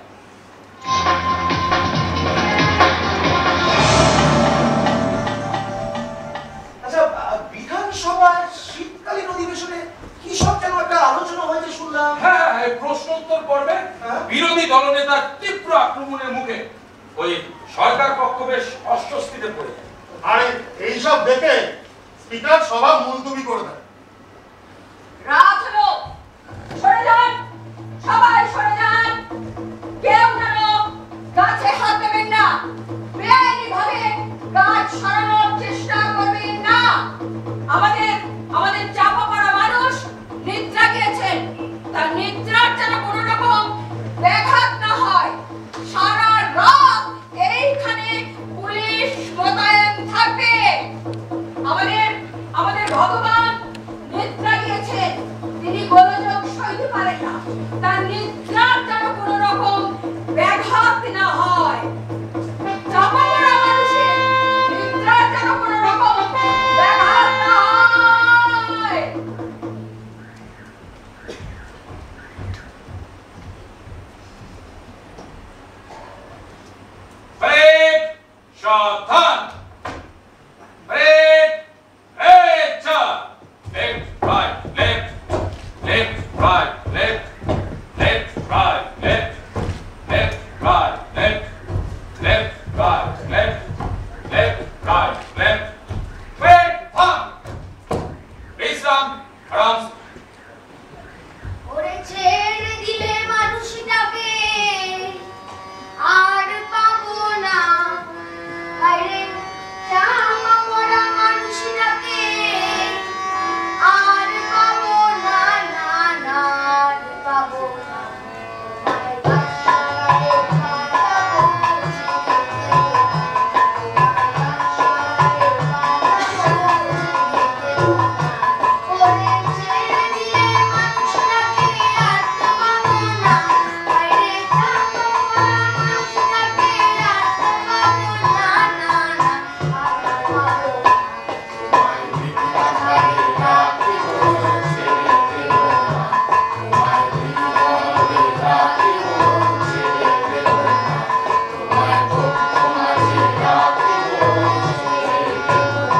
আচ্ছা, বিধানসভার শীতকালীন অধিবেশনে কি সব যেন একটা আলোচনা হয়েছে শুনলাম। হ্যাঁ, এই প্রশ্নোত্তর পর্বে বিরোধী দলনেতার তীব্র আক্রমণের মুখে ওই সরকার পক্ষ বেশ অস্বস্তিতে পড়ে যায়। আর এইসব দেখে স্পিকার সভা মুলতবি করে দেয়। রাত হলো, সরে যান, সবাই সরে যান। কেউ যেন গাছে হাত দেবেন না, বেআইনি ভাবে গাছ সরানোর চেষ্টা করবেন না। আমাদের আমাদের চাপা পড়া মানুষ নিদ্রা গিয়েছেন, তার নিদ্রার যেন কোনো রকম ব্যাঘাত না হয়। সারা রাত এইখানে পুলিশ মোতায়েন থাকবে। আমাদের আমাদের ভগবান নিদ্রা গিয়েছেন, তিনি গোলযোগ সইতে পারেন না, তার নিদ্রার যেন কোনো রকম ব্যাঘাত না হয়। চাপা পড়া মানুষের নিদ্রার যেন কোনো রকম ব্যাঘাত না হয়। ব্রেক, সাবধান। ব্রেক, এই চার। Left, right, left, left, right, left, left, right, left, left, right, left, left, right, left, left, right, left. Break, থাম। বিশ্রাম, আরাম। ওরে ছেড়ে দিলে মানুষটাকে আর পাবো না। আরে চাপা পড়া মানুষটাকে আর পাবো না, না না আর পাবো না। তোমায় আশায় পাতাবো ছেড়ে দেবো না, তোমায় আশায় পাতাবো ছেড়ে দেবো না। ওরে ছেড়ে দিলে মানুষটাকে আর তো পাবো না। আরে চাপা পড়া মানুষটাকে আর তো পাবো না, না না আর পাবো না। তোমায় আশায় রাখিব ছেড়ে দেবো না, তোমায় হৃদয়ে রাখিব ছেড়ে দেবো না, তোমায় বক্ষ মাঝে রাখিব ছেড়ে দেবো না।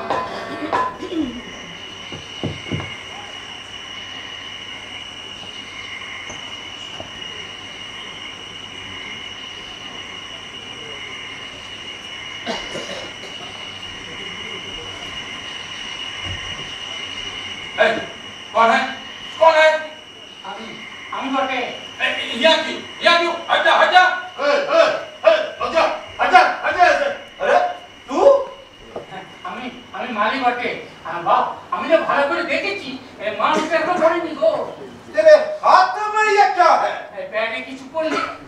এই, कौन है? कौन है? আমি আমি বটে। ए, यहाँ क्यों? यहाँ क्यों? हट जा, हट जा। এই, এই, এই, লজ্জা, আচ্ছা, আচ্ছা, আচ্ছা। আরে তুই আমি আমি মালি বটে। আর বাপ, আমি যে ভালো করে দেখেছি, এই মানুষটা এখন করেনি গো। দেবে হাত মারি একটা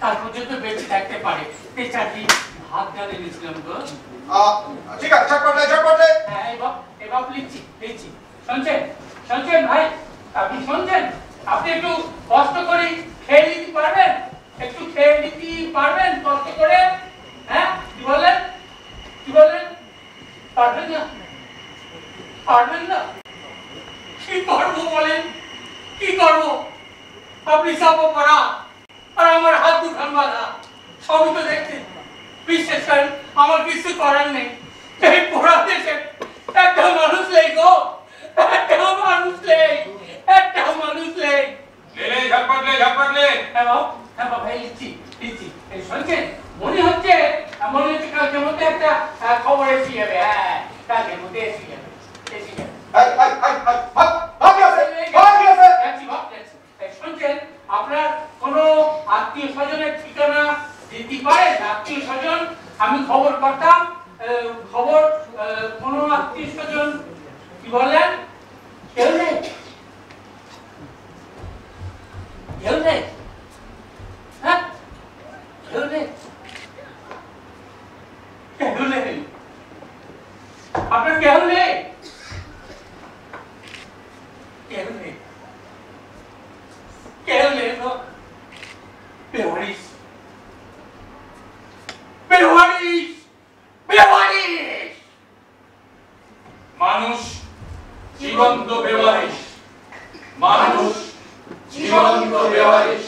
কাল পর্যন্ত বেঁচে থাকতে পারে। তেচাটি ভাত ডাল এনেছিলাম গো। ঠিক আছে, ঝটপটে ঝটপটে। হ্যাঁ এবার এবার লিখছি লিখছি। শুনছেন শুনছেন ভাই, আপনি শুনছেন? আপনি একটু কষ্ট করে খেয়ে নিতে পারবেন? একটু খেয়ে নিতে পারবেন কষ্ট করে? হ্যাঁ কি বললেন কি বললেন? পারবেন না পারবেন না? কি করবো বলেন, কি করবো? আপনি চাপাপোড়া আর আমার হাত দুখান বাঁধা, সবই তো দেখছেন। বিশ্বাস করেন আমার কিছু করার নেই। এই পোড়া দেশে একটা মানুষ নেই গো, একটা মানুষ নেই, একটা মানুষ নেই। ঝটপটলে ঝটপটলে। হ্যাঁ বাবু, হ্যাঁ বাবু, ভাই লিখছি লিখছি। এই শুনছেন, মনে হচ্ছে মনে হচ্ছে কালকের মধ্যে একটা খবর এসে যাবে। হ্যাঁ কালকের মধ্যে এসে যাবে এসে যাবে। শুনছেন, আপনার কোনো আত্মীয় স্বজনের ঠিকানা দিতে পারেন? আত্মীয় স্বজন আমি খবর করতাম, খবর কোন আত্মীয় স্বজন কি বললেন? কেউ নেই কেউ নেই হ্যাঁ কেউ নেই কেউ নেই আপনার কেউ নেই কেউ নেই কেউ নেই তো বেওয়ারিশ বেওয়ারিশ বেওয়ারিশ মানুষ জীবন্ত বেওয়ারিশ, মানুষ জীবন্ত বেওয়ারিশ।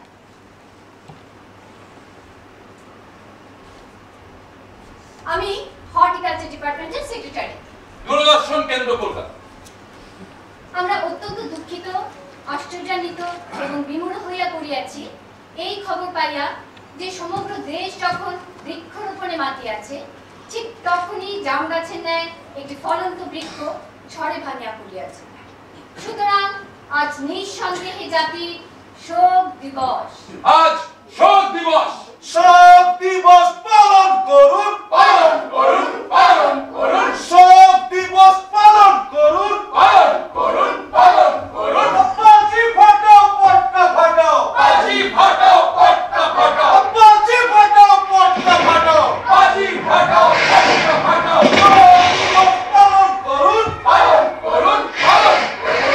আমি হর্টিকালচার ডিপার্টমেন্টের সেক্রেটারি। দূরদর্শন কেন্দ্র কলকাতা। আমরা অত্যন্ত দুঃখিত, আশ্চর্যান্বিত এবং বিমূঢ় হইয়া পড়িয়াছি এই খবর পাইয়া যে সমগ্র দেশ যখন বৃক্ষরোপণে মাতিয়াছে, ঠিক তখনই জাম গাছের ন্যায় একটি ফলন্ত বৃক্ষ ঝড়ে ভাঙিয়া পড়িয়াছে। সুতরাং আজ নিঃসন্দেহে জাতির শোক দিবস। আজ শোক দিবস। শোক দিবস পালন করুন, পালন করুন, পালন করুন। শোক দিবস পালন করুন, পালন করুন, পালন করুন। বাজি ফাটাও পটকা ফাটাও, বাজি ফাটাও পটকা ফাটাও, বাজি ফাটাও পটকা ফাটাও, বাজি ফাটাও পটকা ফাটাও। শোক দিবস পালন করুন, পালন করুন, পালন করুন।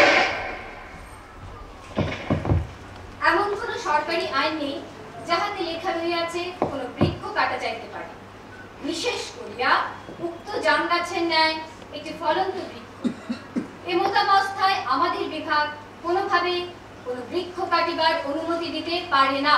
এমন কোন সরকারি আইন নেই যাহাতে লেখা রইয়াছে কোন বৃক্ষ কাটা যাইতে পারে, বিশেষ করিয়া উক্ত জাম গাছের ন্যায় একটি ফলন্ত বৃক্ষ। এমতাবস্থায় আমাদের বিভাগ কোনোভাবে কোন বৃক্ষ কাটিবার অনুমতি দিতে পারে না।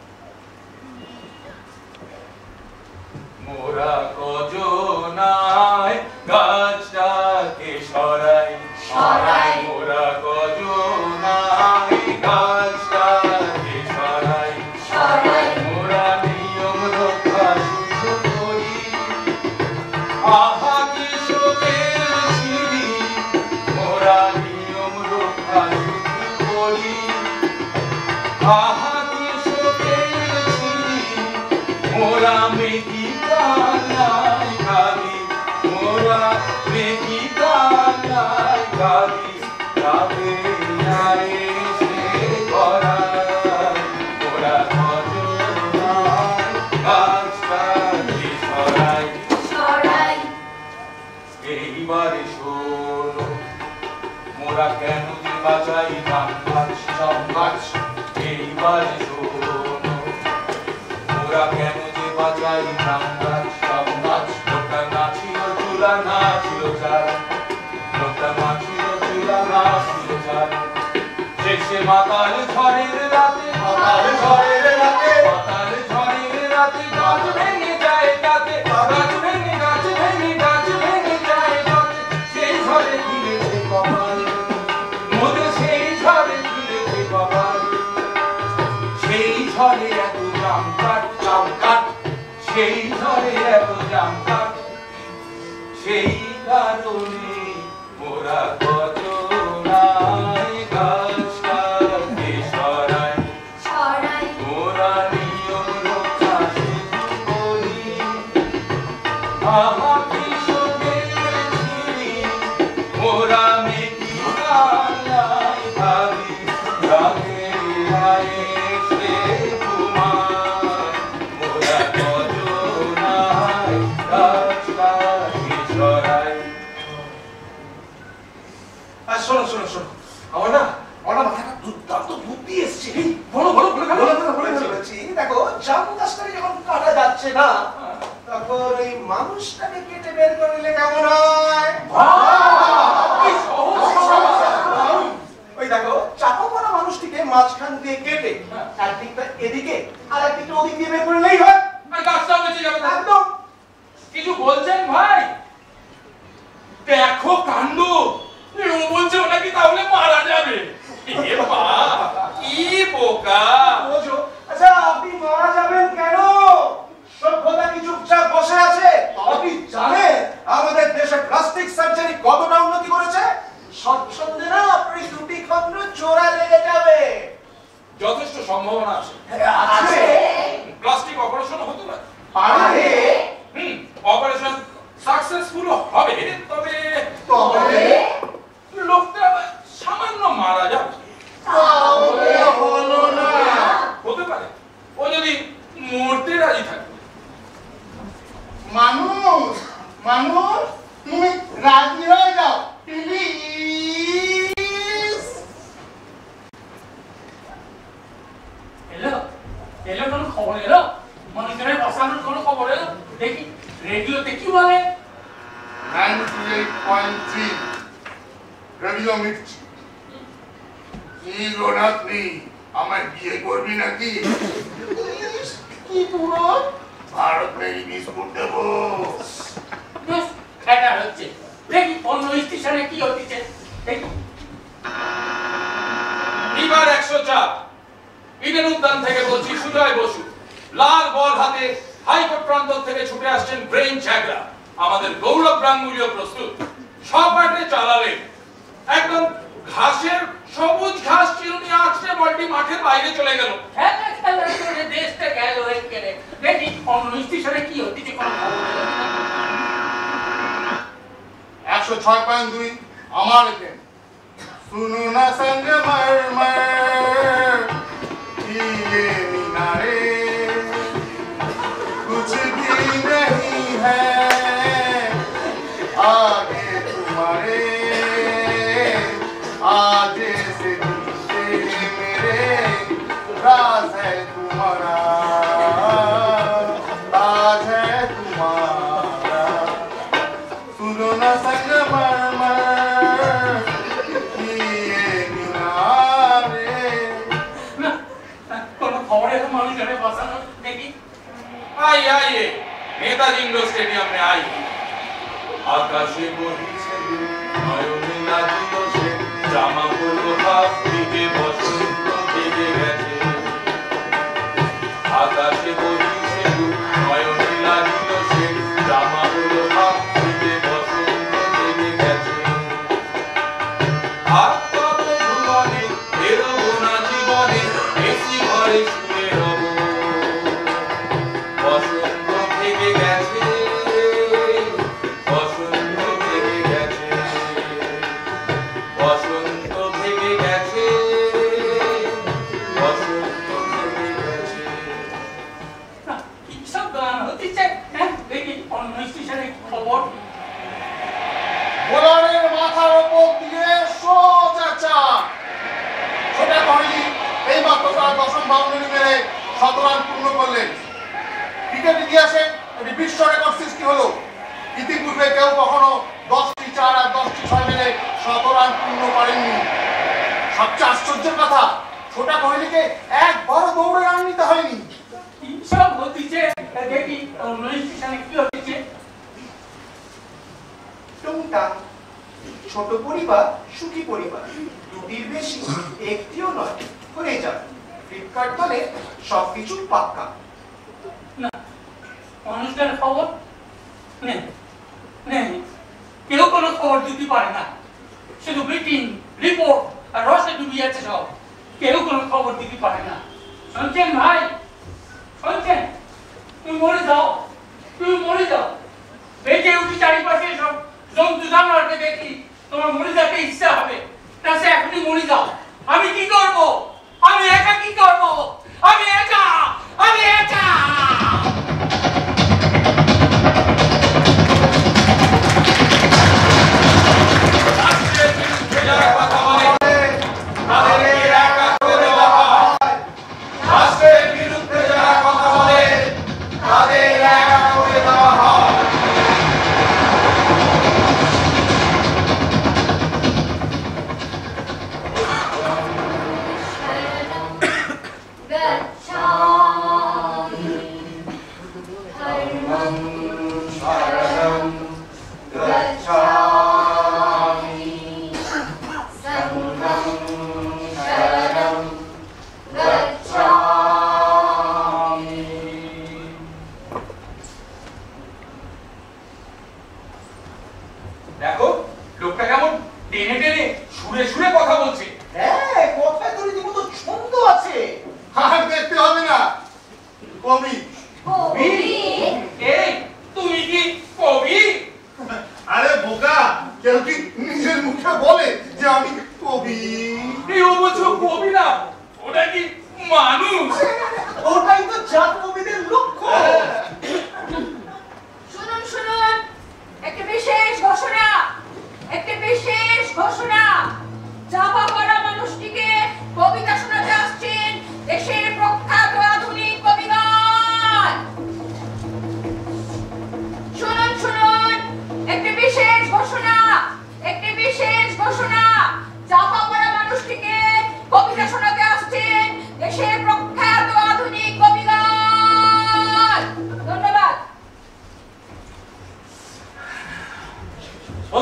মোরা কজনায় গাছটাকে সরাই সরাই। মোরা কজনায় গাছটাকে সরাই সরাই। মোরা নিয়ম রক্ষা শুধু করি। আহা কি শোকের ছিরি, মোরা নিয়ম রক্ষা শুধু করি। আহা কি শোকের ছিরি, মোরা মেঘি কান্নায় কাঁদি, মোরা মেঘি কান্নায় কাঁদি। রাতে আয় সে করায়, মোরা কজনায় গাছটাকে সরাই। সরাই। এইবারে শোনো, মোরা কেন যে বাঁচাই ধান গাছ সব গাছ। এইবারে শোনো, মোরা কেন যে বাঁচাই ধান গাছ সব গাছ। লোকটা না ছিল চুলা, না ছিল চাল, লোকটা না ছিল চুলা, না ছিল চাল। শেষে মাতাল ঝড়ের রাতে, মাতাল ঝড়ের রাতে, মাতাল ঝড়ের রাতে গাছ ভেঙে যায় তাতে, গাছ ভেঙে গাছ ভেঙে গাছ ভেঙে যায় তাতে। সেই ঝড়ে ফিরেছে কপাল, মোদের সেই ঝড়ে ফিরেছে কপাল। সেই ঝড়ে এত জাম কাঠ জাম কাঠ, সেই ঝড়ে এত জাম কাঠ। সেই কারণে মোরা কজনায় গাছটাকে সরাই। সরাই। মোরা নিয়ম রক্ষা শুধু করি। আহা কি শোকের ছিরি, মোরা মেঘি কান্নায় ভাবি। রাতে আয়ে সে ঘুমায়, যাচ্ছে না, তখন ওই মানুষটাকে কেটে বের করলে কেমন হয়? ওই দেখো, চাপা পড়া মানুষটিকে মাঝখান দিয়ে কেটে একদিকটা এদিকে আর একদিকটা ওদিক দিয়ে বের করলেই হয়। আর গাছটাও বেঁচে যাবে। একদম। কিছু বলছেন ভাই? দেখো কাণ্ড, ও বলছে ওটা কি তাহলে মারা যাবে? এ মা, কি বোকা। বোঝো। আচ্ছা, আপনি মারা যাবেন কেন? সভ্যতা কি চুপচাপ বসে আছে? আপনি জানেন আমাদের দেশে প্লাস্টিক সার্জারি কতটা উন্নতি করেছে? স্বচ্ছন্দে না আপনি দুটি খন্ড জোড়া লেগে যাবে। যথেষ্ট সম্ভাবনা আছে। আছে? প্লাস্টিক অপারেশন হতে পারে। পারে? হুম, অপারেশন সাকসেসফুল হবে, তবে তবে লোকটা সামান্য মারা যাবে। তাহলে হলো না। হতে পারে ও যদি মরতে রাজি থাকে। মানুষ মানুষ তুমি রাজি হয়ে যাও প্লিজ। এলো এলো কোনো খবর এলো? মানুষের বসানোর কোনো খবর এলো? দেখি রেডিওতে কি বলে। Ninety eight point three radio Mirchi. কি গো নাতনি, আমায় বিয়ে করবি নাকি? কি পুরো ভারত মেরি বিস্কুট দেবো। বেশ খেলা হচ্ছে, দেখি অন্য স্টেশনে কি হচ্ছে দেখি। এবার একশো চার ইডেন উদ্যান থেকে বলছি সুজয় বসু। লাল বল হাতে হাইকোর্ট প্রান্তর থেকে ছুটে আসছেন ব্রেন চ্যাগরা। আমাদের গৌরব গাঙ্গুলিও প্রস্তুত। সপাটে চালালেন, একদম ঘাসের সবুজ ঘাস চিরুনি আছড়ে বলটি মাঠের বাইরে চলে গেল। খেলা খেলা করে দেশটা গেল একেবারে। দেখি অন্য স্টেশনে কি হচ্ছে কোনো খবর এলো কিনা। একশো ছয় পয়েন্ট দুই আমার এখানে। सुनो ना संगमरमर ये मीनारे कुछ भी नहीं है आगे तुम्हारे आज से पीछे मेरे राज है तुम्हारा ताज है तुम्हारा सुनो ना संगमरमर आई आइए नेताजी इंडोर स्टेडियम में आई। आकाशे বহিছে নয়নে নাচিত সে জামা পরলো হাফ দিকে বসন্ত বেজে গেছে। আকাশে বহিছে নয়নে নাচিত সে জামা পরলো হাফ দিকে বসন্ত বেজে গেছে। হাত কত ভুবনে বেরোবো না জীবনে এসি ঘরে শুয়ে রব। বসন্ত থেকে গেছে বসন্ত থেকে গেছে বসন্ত থেকে গেছে বসন্ত থেকে গেছে। কি সব গান হচ্ছে? হ্যাঁ দেখি অন্য স্টেশনে খবর। বোলারের মাথার উপর দিয়ে সোজা চার। ছোটা কোহলি এই মাত্র তার দশম বাউন্ডারি মেরে শত রান পূর্ণ করলেন। ক্রিকেট ইতিহাসে এটি বিশ্ব রেকর্ড সৃষ্টি হলো। ইতিপূর্বে কেউ কখনো দশটি চার আর দশটি ছয় মেরে শত রান পূর্ণ করেননি। সবচেয়ে আশ্চর্যের কথা, ছোটা কোহলিকে একবারও দৌড়ে রান নিতে হয়নি। কি সব হচ্ছে? দেখি অন্য স্টেশনে কি হচ্ছে। টুংটাং ছোট পরিবার সুখী পরিবার, দুটির বেশি একটিও নয়, হয়ে যাবে। ফ্লিপকার্ট বলে সবকিছু পাক্কা। না মানুষদের খবর নেই নেই, কেউ কোনো খবর দিতে পারে না। শুধু মিটিং রিপোর্ট আর রসে ডুবে যাচ্ছে সব, কেউ কোনো খবর দিতে পারে না। শুনছেন ভাই, শুনছেন? তুমি মরে যাও, তুমি মরে যাও। বেঁচে উঠি চারিপাশে সব জন্তু জানোয়ারকে দেখি, তোমার মরে যেতে ইচ্ছা হবে। তা সে এখনই মরে যাও। আমি কি করবো? আমি একা কি করবো? আমি একা, আমি একা। রাষ্ট্রের বিরুদ্ধে যারা কথা বলে তাদের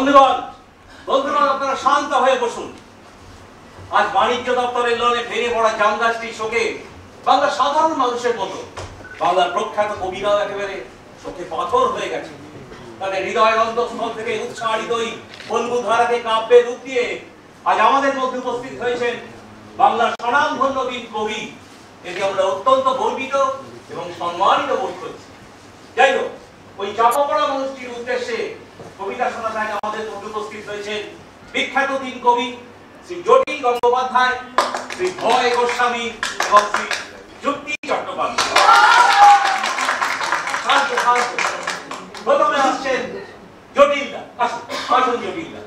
বন্ধুগণ, বন্ধুগণ আপনারা শান্ত হয়ে বসুন। আজ বাণিজ্য দপ্তরের লোনে ভেঙে পড়া জাম গাছটির শোকে বাংলার সাধারণ মানুষের মতো বাংলার প্রখ্যাত কবিরাও একেবারে শোকে পাথর হয়ে গেছে। তাদের হৃদয় অন্তঃস্থল থেকে উৎসাহিত ওই ফল্গু ধারাকে কাব্যে রূপ দিয়ে আজ আমাদের মধ্যে উপস্থিত হয়েছেন বাংলার স্বনামধন্য বীর কবি। এতে আমরা অত্যন্ত গর্বিত এবং সম্মানিত বোধ করছি। যাই হোক, ওই চাপা পড়া মানুষটির উদ্দেশ্যে কবিতা শোনাতে আমাদের মধ্যে উপস্থিত হয়েছেন বিখ্যাত তিন কবি শ্রী জটিল গঙ্গোপাধ্যায়, শ্রী ভয় গোস্বামী এবং শ্রী যুক্তি চট্টোপাধ্যায়। প্রথমে আসছেন জটিলদা। আসুন আসুন জটিলদা।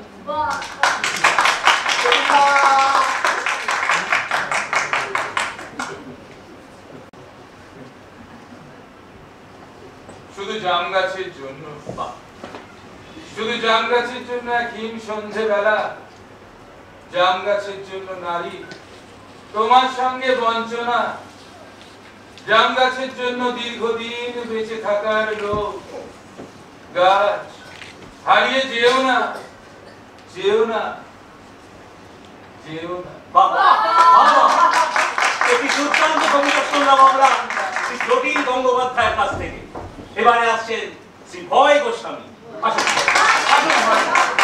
শুধু জাম গাছের জন্য, শুধু জাম গাছের জন্য এক হিম সন্ধে বেলা, জাম গাছের জন্য নারী তোমার সঙ্গে বঞ্চনা, জাম গাছের জন্য দীর্ঘদিন বেঁচে থাকার লোক। গাছ হারিয়ে যেও না, যেও না, যেও না। বাবা এটি দুর্দান্ত কবিতা শুনলাম আমরা শ্রী জটিল গঙ্গোপাধ্যায়ের কাছ থেকে। এবারে আসছেন শ্রী ভয় গোস্বামী। আসুন আসুন ভয়।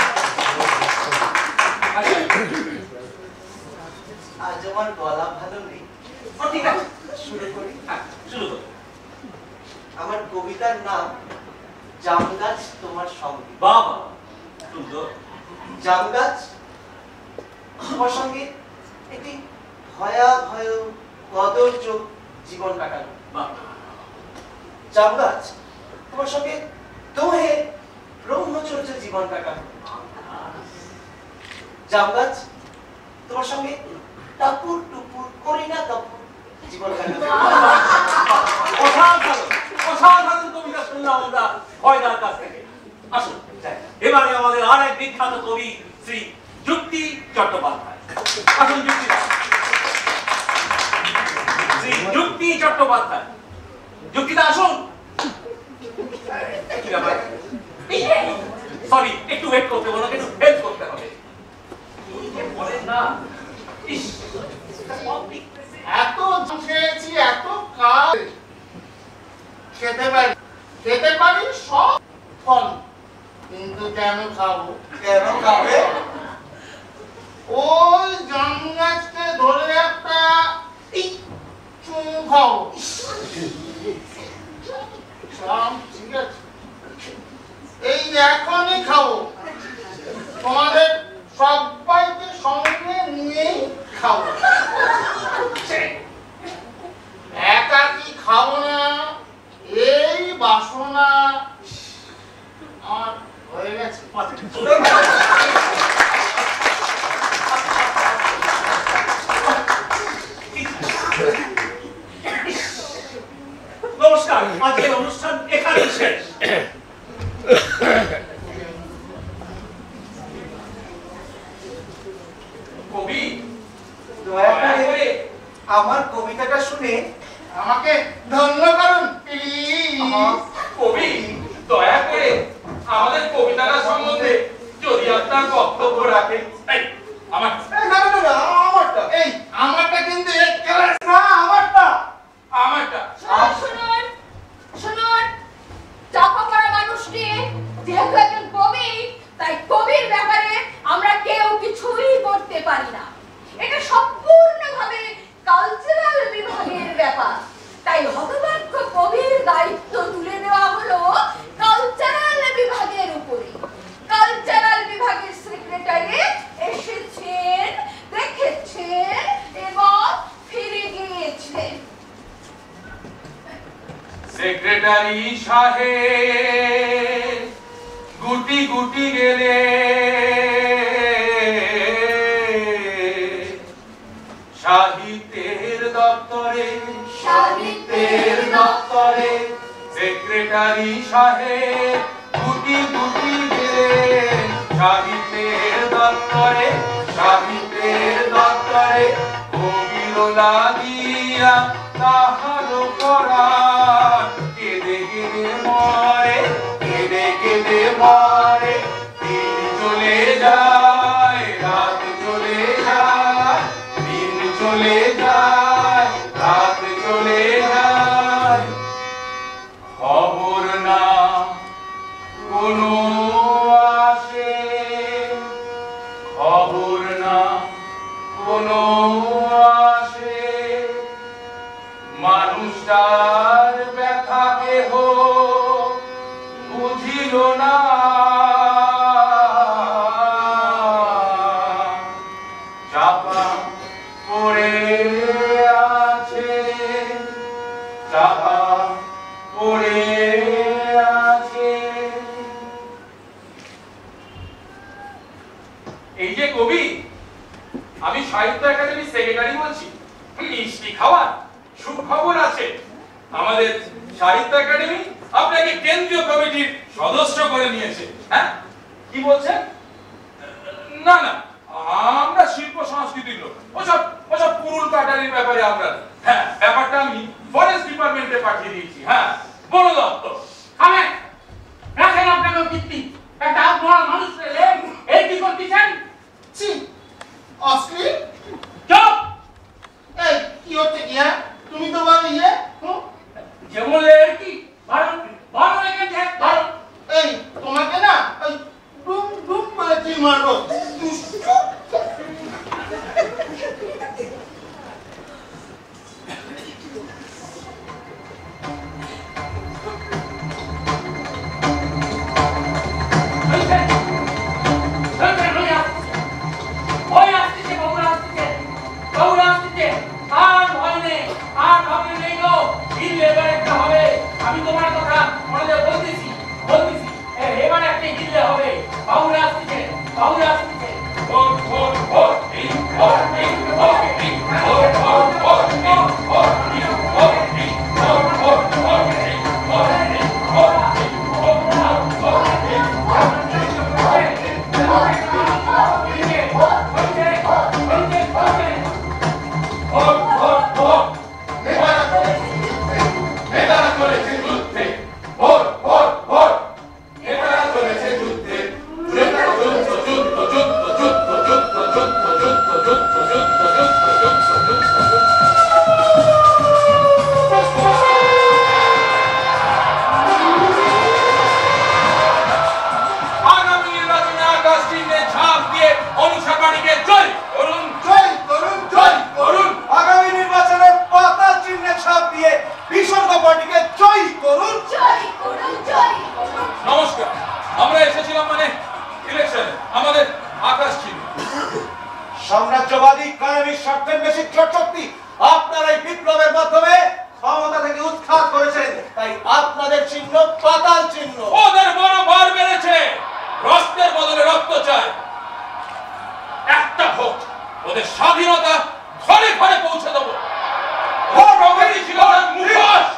আজ আমার গলা ভালো নেই। ও ঠিক আছে, শুরু করি। হ্যাঁ শুরু করুন। আমার কবিতার নাম জাম গাছ তোমার সঙ্গে। বাবা সুন্দর। জাম গাছ তোমার সঙ্গে একটি ভয়াভয় কদর্য জীবন কাটানো। জাম গাছ তোমার সঙ্গে দোহে ব্রহ্মচর্য জীবন কাটানো। জাম গাছ তোমার সঙ্গে টাপুর টুপুর করি না কাপুর জীবন কাটানো। অসাধারণ অসাধারণ কবিতা শুনলাম আমরা ভয়দার কাছ থেকে। আসুন এবারে আমাদের আর এক বিখ্যাত কবি শ্রী যুক্তি চট্টোপাধ্যায়। আসুন যুক্তি শ্রী যুক্তি চট্টোপাধ্যায়। যুক্তিটা আসুন। সরি, একটু ওয়েট করতে বলো, একটু হেল্প করতে হবে। বলেন না। এত খেয়েছি, এত কাজ খেতে পারি, খেতে পারি সব ফল, কিন্তু কেন খাবো? কেন খাবে? ওই জাম গাছকে ধরে একটা চুমু খাবো। ঠিক আছে, এই এখনই খাবো, তোমাদের সবাইকে সঙ্গে নিয়েই খাবো। একা কি খাবো না, এই বাসনা আমার হয়ে গেছে। নমস্কার, আজকের অনুষ্ঠান এখানেই শেষ। কবি দয়া করে আমার কবিতাটা শুনে আমাকে ধন্য করুন প্লিজ। কবি দয়া করে আমাদের কবিতাটা সম্বন্ধে যদি আপনার বক্তব্য রাখেন। এই, আমার না না না আমারটা, এই আমারটা কিন্তু একেবারে না আমারটা, আমারটা শুনুন শুনুন শুনুন, চাপা পড়া মানুষটি যেহেতু একজন কবি, তাই কবির ব্যাপারে আমরা কেউ কিছুই করতে পারি না। এটা সম্পূর্ণভাবে কালচারাল বিভাগের ব্যাপার। তাই হতভাগ্য কবির দায়িত্ব তুলে দেওয়া হলো কালচারাল বিভাগের উপরে। কালচারাল বিভাগের সেক্রেটারি এসেছেন, দেখেছেন এবং ফিরে গিয়েছেন। সেক্রেটারি সাহেব গুটি গুটি গেলে সাহিত্যের দপ্তরে, সাহিত্যের দপ্তরে সেক্রেটারি সাহেব গুটি গুটি গেলে সাহিত্যের দপ্তরে, সাহিত্যের দপ্তরে কবির লাগিয়া তাহার পরাণ কেঁদে কেঁদে মরে, কেঁদে কেঁদে মরে। তিনি মানুষটার ব্যথা কেহ বুঝিল না, চাপা পড়ে আছে, চাপা পড়ে আছে। এই যে কবি, আমি সাহিত্য একাডেমির সেক্রেটারি বলছি। মিষ্টি খাওয়ার সুখবর আছে, আমাদের সাহিত্য একাডেমি আপনাকে কেন্দ্রীয় কমিটির সদস্য করে নিয়েছে। হ্যাঁ, কি বলছেন? না না, আমরা শিল্প সংস্কৃতির লোক, ওসব ওসব পুরুল কাটারির ব্যাপারে আমরা। হ্যাঁ, ব্যাপারটা আমি ফরেস্ট ডিপার্টমেন্টে পাঠিয়ে দিয়েছি। হ্যাঁ, বন দপ্তর। আমি রাখেন আপনাকে কীর্তি, একটা আপনার মানুষ এই কি করতেছেন? ছি, অশ্লীল। চুপ! এই কি হচ্ছে কি? হ্যাঁ, তুমি তো বলে ইয়ে যেমন এর কি বারণ বারণ লেগেছে বারণ। এই তোমাকে না ওই ডুম ডুম করে চিল মারবো। আমি তোমার কথা মনে বলতেছি বলতেছি এবার একটা গিলে হবে। বাবুরা আসছে, বাবুরা আসছে। ভোট ভোট ভোট এই ভোট এই ভোট এই ভোট ভোট ভোট এই ভোট এই ভোট এই ভোট ভোট ভোট এই ভোট এই ভোট এই ভোট ভোট এই ভোট ভোট ভোট নেতারা করেছে যুদ্ধে, ভোট ভোট ভোট নেতারা করেছে যুদ্ধে, যুদ্ধ যুদ্ধ যুদ্ধ যুদ্ধ যুদ্ধ যুদ্ধ যুদ্ধ যুদ্ধ যুদ্ধ যুদ্ধ যুদ্ধ যুদ্ধ যুদ্ধ। আগামী নির্বাচনে আকাশ চিহ্নে ঝাঁপ দিয়ে অনুসারীকে জয় করুন, জয় করুন, জয় করুন। আগামী নির্বাচনে পাতা চিহ্নে ছাপ দিয়ে বিসর্গ পার্টিকে জয় করুন, জয় করুন, জয় করুন। নমস্কার, আমরা এসেছিলাম মানে ইলেকশনে আমাদের আকাশ চিহ্ন। সাম্রাজ্যবাদী ইকোনমিক স্বার্থের বেশি শক্তি আপনারা এই বিপ্লবের মাধ্যমে ক্ষমতা থেকে উৎখাত করেছেন, তাই আপনাদের চিহ্ন পাতাল চিহ্ন। ওদের বড় ভার বেড়েছে, রক্তের বদলে রক্ত চায়। একটা ভোট ওদের স্বাধীনতা ঘরে ঘরে পৌঁছে দেবো। প্রগতিশীলতার মুখোশ,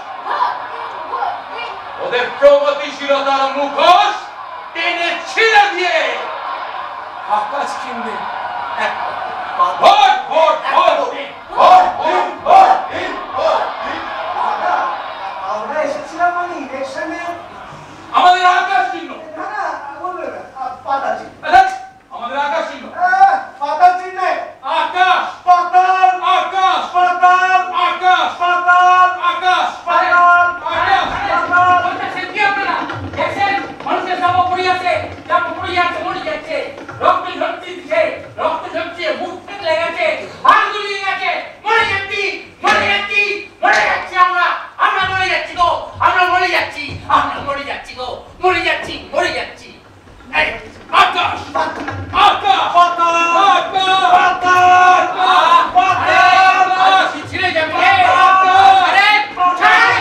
ওদের প্রগতিশীলতার মুখোশ টেনে ছিঁড়ে দিয়ে আকাশ চিহ্নে ভোট ভোট ভোট ভোট দিন, ভোট দিন, ভোট দিন। আমরা এসেছিলাম মানে ইলেকশনে। আমাদের আকাশ চিহ্ন, না না বলবেন না, পাতাল চিহ্ন। আচ্ছা, আমাদের আকাশ চিহ্ন আহ, পাতাল চিহ্নে আকাশ, পাতাল আকাশ, পাতাল আকাশ, পাতাল আকাশ, পাতাল আকাশ। পাতাল। বলতেছেন কি আপনারা? দেখছেন মানুষের জামা পড়ে আছে, জামা পড়ে আছে, মরে যাচ্ছে, রক্ত ঝরছে, রক্ত ঝরছে, মুখ ফেটে লেগেছে, হাত গুলিয়ে গেছে, মরে যাচ্ছি, মরে যাচ্ছি, মরে যাচ্ছি আমরা, আমরা মরে যাচ্ছি গো, আমরা মরে যাচ্ছি, আমরা মরে যাচ্ছি গো, মরে যাচ্ছি, মরে যাচ্ছি। এই আকাশ, আকাশ, পাতাল আকাশ, পাতাল পাতাল। আকাশ ছিঁড়ে যাবে রে। আরে ছাড়েন।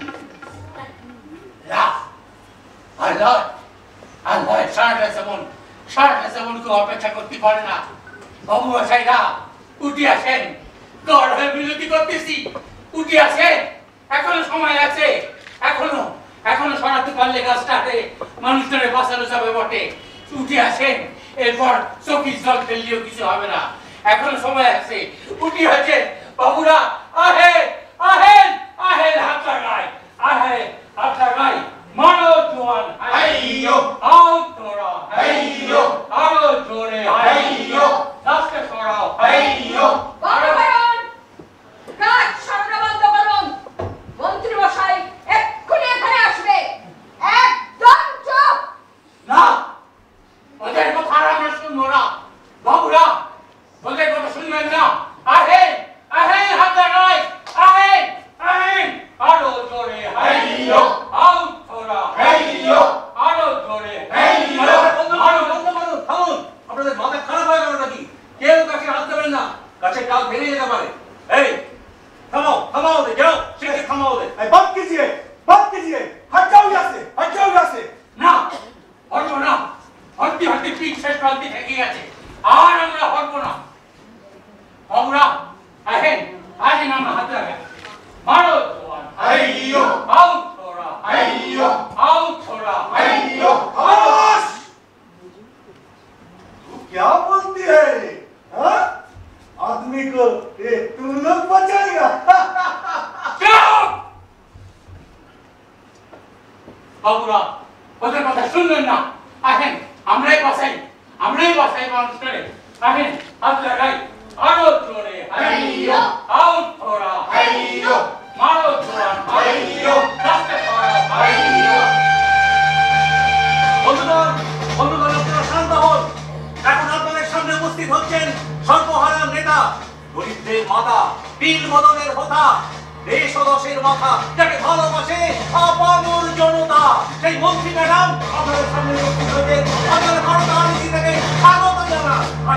লা আল্লাহ আল্লাহ সারাটা যেমন সারাটা যেমন কেউ অপেক্ষা করতে পারে না। বাবু মশাইরা উঠে আসেন, গড় হয়ে বিরতি করতেছি, উঠে আসেন, এখনো সময় আছে, এখনো এখনো সরাতে পারলে গাছটাতে মানুষজনের বাঁচানো যাবে বটে। উঠে আসেন, এরপর চকির জল ফেললেও কিছু হবে না, এখনো সময় আছে, উঠে আসেন বাবুরা। আহেন আহেন আহেন, হাত লাগাই, আহেন হাত লাগাই, মানো জোয়ান হাইয়ো, আও তোরা হাইয়ো, আরো জোরে হাইয়ো, রাস্তা সরাও হাইয়ো। বারণ, কাজ সামনে বন্ধ করুন। মন্ত্রী মশাই এক্ষুনি এখানে আসবে। একদম চুপ। না, ওদের কথা আর আমরা শুনবো না বাবুরা, ওদের কথা শুনবেন না। আহেন আহেন হাত লাগাই, বাবুরা ওদের কথা শুনবেন না। আসেন আমরাই বাসাই, আমরাই বাসাই মানুষ করে। আসেন হাত লাগাই, আরো জোরে হাইয়ো, আউট থোড়া হাইয়ো, মারো জোয়ান হাইয়ো, রাস্তা করা হাইয়ো। বন্ধুগণ, বন্ধুগণ আপনারা শান্ত হন। এখন আপনাদের সামনে উপস্থিত হচ্ছেন সর্বহারা নেতা, গরিবদের মাতা, বীর মদনের হোতা, দেশ ও দশের মাথা, যাকে ভালোবাসে আপামর জনতা, সেই মন্ত্রী ম্যাডাম আপনাদের সামনে উপস্থিত হয়েছেন। আপনাদের ভারত আরতি থেকে স্বাগত জানা।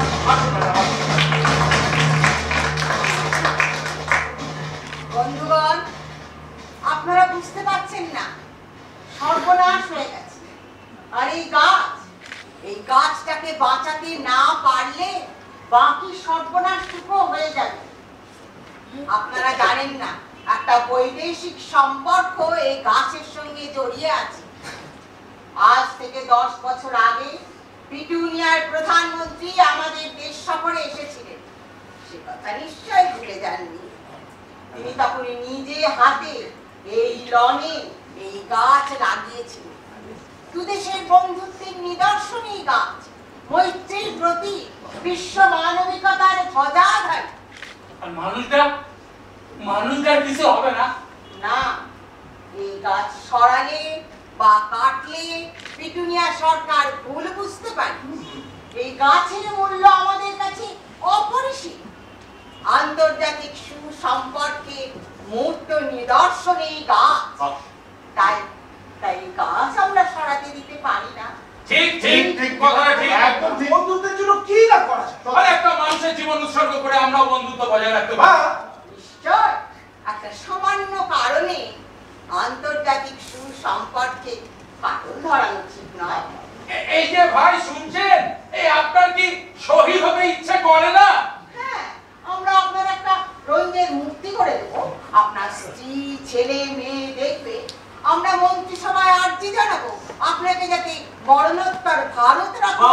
বন্ধুগণ, আপনারা বুঝতে পারছেন না, সর্বনাশ হয়ে গেছে। আর এই গাছ, এই গাছটাকে বাঁচাতে না পারলে বাকি সর্বনাশটুকু হয়ে যাবে। আপনারা জানেন না, একটা বৈদেশিক সম্পর্ক এই গাছের সঙ্গে জড়িয়ে আছে। আজ থেকে দশ বছর আগে পিটুনিয়ার প্রধানমন্ত্রী আমাদের দেশ সফরে এসেছিলেন, সে কথা নিশ্চয়ই ভুলে যাননি। তিনি তখন নিজে হাতে এই লনে এই গাছ লাগিয়েছিলেন। দুদেশের বন্ধুত্বের নিদর্শন এই গাছ, মৈত্রীর প্রতি, বিশ্ব মানবিকতার ধ্বজাধারী। আর মানুষটা মানুষটার কিছু হবে না। না, এই গাছ সরালে বা কাটলে পিটুনিয়া সরকার ভুল বুঝতে পারে। এই গাছের মূল্য আমাদের কাছে অপরিসীম। আন্তর্জাতিক সুসম্পর্কে মূর্ত নিদর্শন এই গাছ। তাই তাই গাছ আমরা সরাতে দিতে পারি না। ঠিক ঠিক ঠিক কথাটা ঠিক, একদম ঠিক। বন্ধুত্বের জন্য কি না করা যায়? আর একটা মানুষের জীবন উৎসর্গ করে আমরাও বন্ধুত্ব বজায় রাখতে পারি। নিশ্চয় একটা সামান্য কারণে আন্তর্জাতিক সুসম্পর্কে ফাটল ধরা উচিত নয়। এই যে ভাই শুনছেন, এই আপনার কি শহীদ হতে ইচ্ছে করে না? হ্যাঁ, আমরা আপনার একটা রঙের মূর্তি করে দেবো। আপনার স্ত্রী, ছেলে, মেয়ে দেখবে। আমরা মন্ত্রিসভায় আর্জি জানাবো আপনাকে যাতে মরণোত্তর ভারত রাখা।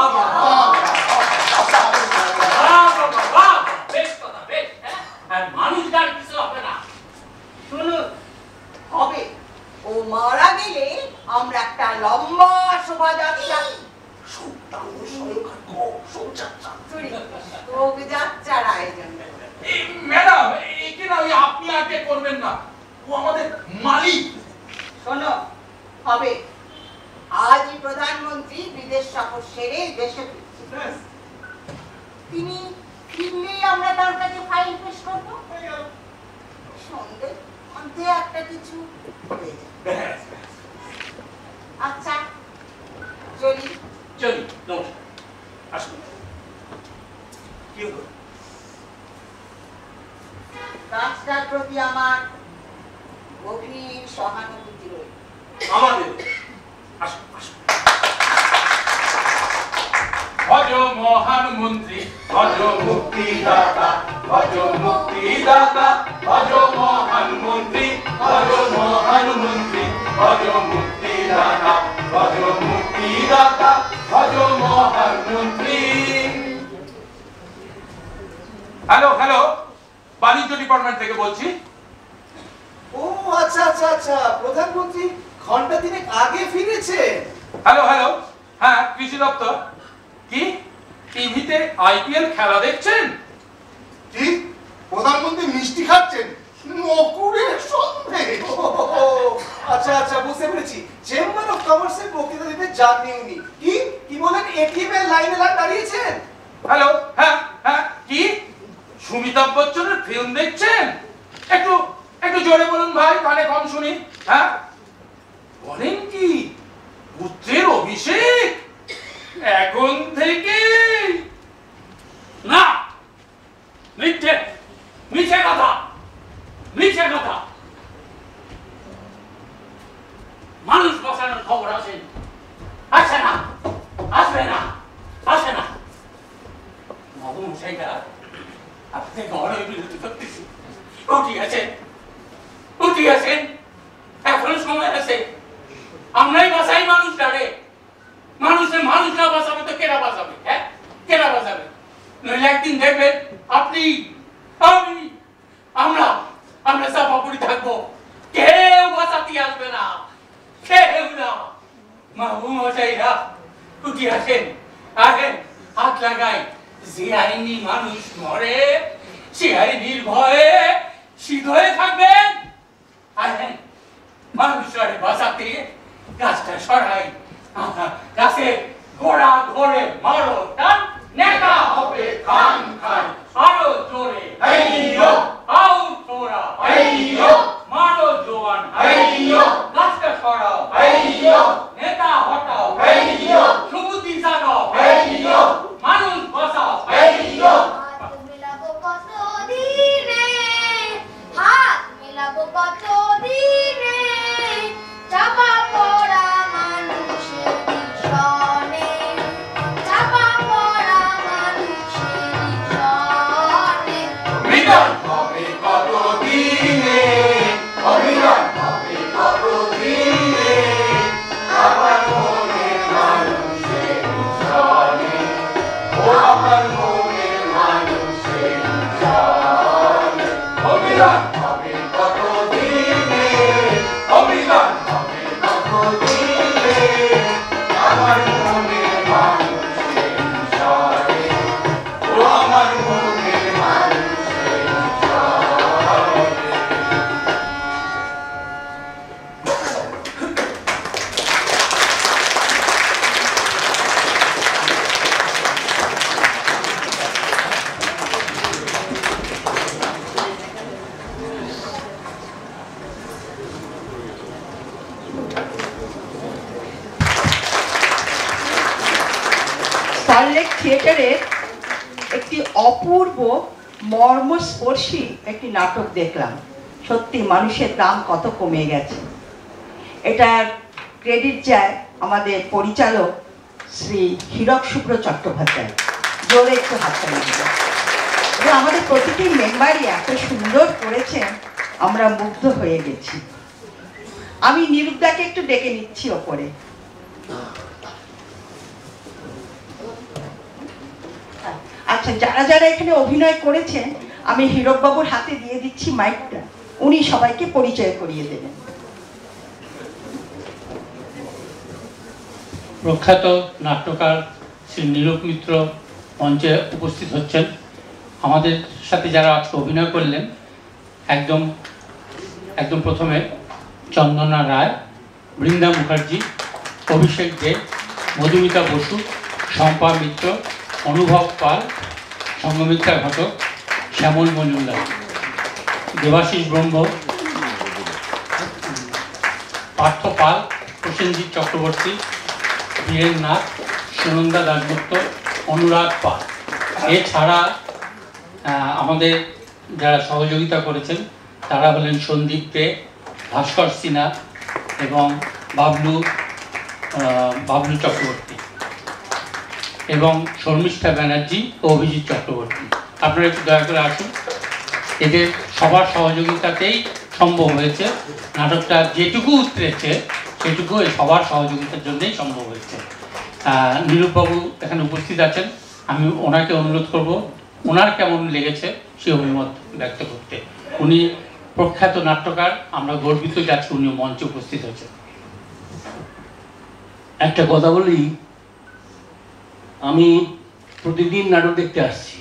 বেশ কথা, বেশ। আর মানুষটার কিছু হবে না। শুনুন, হবে। ও মারা গেলে আমরা একটা লম্বা শোভাযাত্রা, শোভাযাত্রার আয়োজন করব। ম্যাডাম, একে না আপনি আগে করবেন না, ও আমাদের মালিক। শোনো, হবে। আজই প্রধানমন্ত্রী বিদেশ সফর সেরে দেশে ফিরছেন। তিনি ফিরলেই আমরা তার কাছে ফাইল পেশ করব। সন্ধ্যে মধ্যে একটা কিছু হয়ে যাবে। আচ্ছা, চলি চলি। নমস্কার, আসুন। কি হলো? গাছটার প্রতি আমার গভীর সহানুভূতি রয়েছে। আমাদের আসুন আসুন। ভজ মহান মন্ত্রী, ভজ মুক্তিদাতা, ভজ মুক্তিদাতা, ভজ মহান মন্ত্রী, ভজ মহান মন্ত্রী, ভজ মুক্তিদাতা, ভজ মুক্তিদাতা, ভজ মহান মন্ত্রী। হ্যালো হ্যালো, বাণিজ্য ডিপার্টমেন্ট থেকে বলছি। ও আচ্ছা আচ্ছা আচ্ছা, প্রধানমন্ত্রী ঘন্টা দিনেক আগে ফিরেছে। হ্যালো হ্যালো, হ্যাঁ কৃষি দপ্তর। কি টিভিতে আইপিএল খেলা দেখছেন? ঠিক, প্রধানমন্ত্রী মিষ্টি খাচ্ছেন নকুরের সঙ্গে। আচ্ছা আচ্ছা, বুঝতে পেরেছি। চেম্বার অফ কমার্সের বক্তৃতা দিতে যাননি উনি। কি কি বলেন, এটিএম এর লাইনে লাইন দাঁড়িয়েছেন? হ্যালো, হ্যাঁ হ্যাঁ, কি সুমিতাভ বচ্চনের ফিল্ম দেখছেন? একটু একটু জোরে বলুন ভাই, কানে কম শুনি। হ্যাঁ বলেন কি, পুত্রের অভিষেক এখন থেকে? না, মিথ্যে, মিথ্যে কথা, মিথ্যে কথা। মানুষ বাঁচানোর খবর আসেন, আসে না, আসবে না, আসে না। মহামশাইরা আপনি গড়ের বিরুদ্ধে করতেছি। উঠি আছেন, উঠি আছেন, এখনো সময় আছে। আমরাই বাঁচাই মানুষটারে। মানুষের মানুষ না বাঁচাবে তো কেনা বাঁচাবে? হ্যাঁ, কেনা বাঁচাবে? নইলে একদিন দেখবেন আপনি, আমি, আমরা আমরা চাপাপুরি থাকবো, কেউ বাঁচাতে আসবে না। কেউ না। মাহবুব মশাইরা উঠে আসেন, আসেন, হাত লাগাই। যে আইনি মানুষ মরে সে আইনির ভয়ে শীত হয়ে থাকবেন। আসেন, মানুষটারে বাঁচাতে গাছটা সরাই। গাছে গোড়া ধরে মারো টান, নেতা হবে খান খান। আরো জোরে আউ তোরা, মারো জোয়ান, গাছটা সরাও, নেতা হটাও, সুবুদ্ধি জাগাও, মানুষ বাঁচাও। হাত মেলাবো কত দিনে, হাত মেলাবো কত দিনে, চাপা পড়া মানুষের সনে, চাপা পড়া মানুষের সনে। মিলন হবে কত দিনে, অমিলন হবে কত দিনে, আমার মনের মানুষের জানে, ও আমার মনের মানুষের জানে। অমিলন হবে কত দিনে, অমিলন হবে কত দিনে, আমার মনের মানুষের জানে, ও আমার মনের মানুষের জানে। স্টারলেক থিয়েটারের একটি অপূর্ব মর্মস্পর্শী একটি নাটক দেখলাম। সত্যি মানুষের দাম কত কমে গেছে। এটার ক্রেডিট যায় আমাদের পরিচালক শ্রী হীরক শুভ্র চট্টোপাধ্যায়। জোরে একটু হাতটা লাগবে। এবং আমাদের প্রতিটি মেম্বারই এত সুন্দর করেছেন, আমরা মুগ্ধ হয়ে গেছি। আমি নিরুদ্দাকে একটু ডেকে নিচ্ছি ওপরে। আচ্ছা, যারা যারা এখানে অভিনয় করেছেন আমি হীরক বাবুর হাতে দিয়ে দিচ্ছি মাইকটা, উনি সবাইকে পরিচয় করিয়ে দেবেন। প্রখ্যাত নাট্যকার শ্রী নীরব মিত্র মঞ্চে উপস্থিত হচ্ছেন। আমাদের সাথে যারা আজকে অভিনয় করলেন, একদম একদম প্রথমে চন্দনা রায়, বৃন্দা মুখার্জি, অভিষেক দে, মধুমিতা বসু, শম্পা মিত্র, অনুভব পাল, সঙ্গমিত্রা ঘটক, শ্যামল মজুমদার, দেবাশিস ব্রহ্ম, পার্থ পাল, প্রসেনজিৎ চক্রবর্তী, বীরেন নাথ, সুনন্দা দাশগুপ্ত, অনুরাগ পাল। এছাড়া আমাদের যারা সহযোগিতা করেছেন তারা হলেন সন্দীপ দে, ভাস্কর সিনহা এবং বাবলু বাবলু চক্রবর্তী এবং শর্মিষ্ঠা ব্যানার্জি ও অভিজিৎ চক্রবর্তী। আপনারা একটু দয়া করে আসুন। এদের সবার সহযোগিতাতেই সম্ভব হয়েছে। নাটকটা যেটুকু উতরেছে সেটুকু এই সবার সহযোগিতার জন্যই সম্ভব হয়েছে। নীরূপবাবু এখানে উপস্থিত আছেন, আমি ওনাকে অনুরোধ করব ওনার কেমন লেগেছে সে অভিমত ব্যক্ত করতে। উনি প্রখ্যাত নাট্যকার, আমরা গর্বিত যাচ্ছি উনি মঞ্চে উপস্থিত হয়েছেন। একটা কথা বলি, আমি প্রতিদিন নাটক দেখতে আসছি।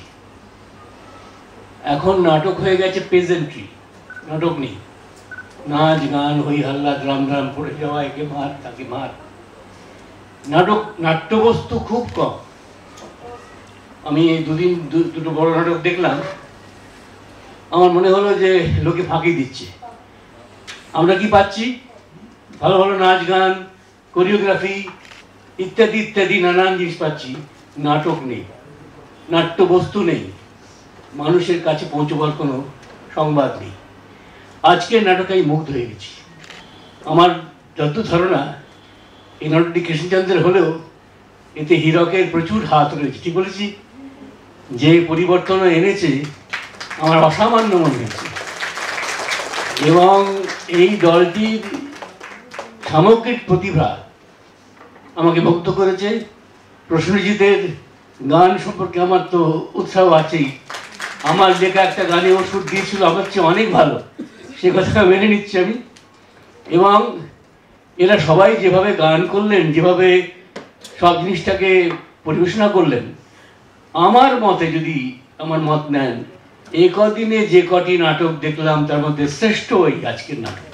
এখন নাটক হয়ে গেছে পেজেন্ট্রি, নাটক নেই। নাচ গান হই হাল্লা গ্রাম গ্রাম পড়ে যাওয়া, একে মার তাকে মার। নাটক নাট্যবস্তু খুব কম। আমি এই দুদিন দুটো বড় নাটক দেখলাম, আমার মনে হলো যে লোকে ফাঁকি দিচ্ছে। আমরা কি পাচ্ছি? ভালো ভালো নাচ গান, কোরিওগ্রাফি ইত্যাদি ইত্যাদি নানান জিনিস পাচ্ছি, নাটক নেই, নাট্যবস্তু নেই, মানুষের কাছে পৌঁছবার কোনো সংবাদ নেই। আজকের নাটকে আমি মুগ্ধ হয়ে গেছি। আমার যত ধারণা এই নাটকটি কৃষ্ণচন্দ্রের হলেও এতে হীরকের প্রচুর হাত রয়েছে। ঠিক বলেছি? যে পরিবর্তন এনেছে আমার অসামান্য মনে হয়েছে। এবং এই দলটির সামগ্রিক প্রতিভা আমাকে মুগ্ধ করেছে। প্রসেনজিতের গান সম্পর্কে আমার তো উৎসাহ আছেই। আমার লেখা একটা গানে ওষুধ দিয়েছিল আমার চেয়ে অনেক ভালো, সে কথা মেনে নিচ্ছি আমি। এবং এরা সবাই যেভাবে গান করলেন, যেভাবে সব জিনিসটাকে পরিবেশনা করলেন, আমার মতে যদি আমার মত নেন, এ কদিনে যে কটি নাটক দেখলাম তার মধ্যে শ্রেষ্ঠ ওই আজকের নাটক।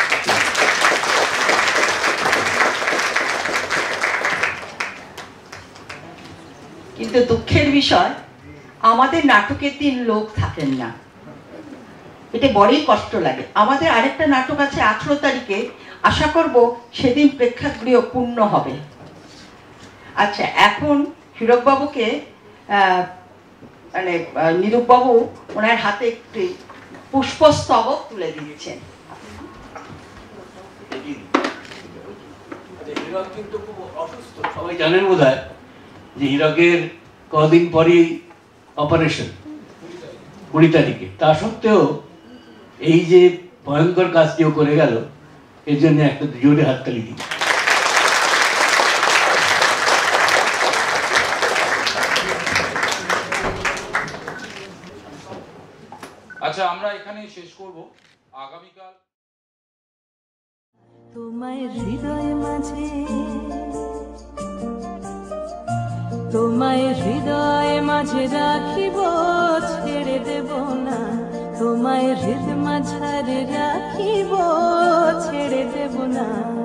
কিন্তু দুঃখের বিষয়, আমাদের নাটকের দিন লোক থাকেন না, এটা বড়ই কষ্ট লাগে। আমাদের আরেকটা নাটক আছে আঠারো তারিখে, আশা করব সেদিন প্রেক্ষাগৃহ পূর্ণ হবে। আচ্ছা, এখন হীরকবাবুকে মানে নিরূপবাবু ওনার হাতে একটি পুষ্পস্তবক তুলে দিয়েছেন। হীরক কিন্তু খুব অসুস্থ, সবাই জানেন বোধহয় যে হীরকের কদিন পরই অপারেশন, কুড়ি তারিখে। তা সত্ত্বেও এই যে ভয়ঙ্কর কাজটিও করে গেল, এর জন্য একটা জোরে হাততালি দিই। আচ্ছা, আমরা এখানেই শেষ করব। আগামীকাল তোমায় হৃদয় মাঝে, তোমায় হৃদয় মাঝে রাখিব, ছেড়ে দেব না। তোমায় হৃদয় মাঝারে রাখিব, ছেড়ে দেব না।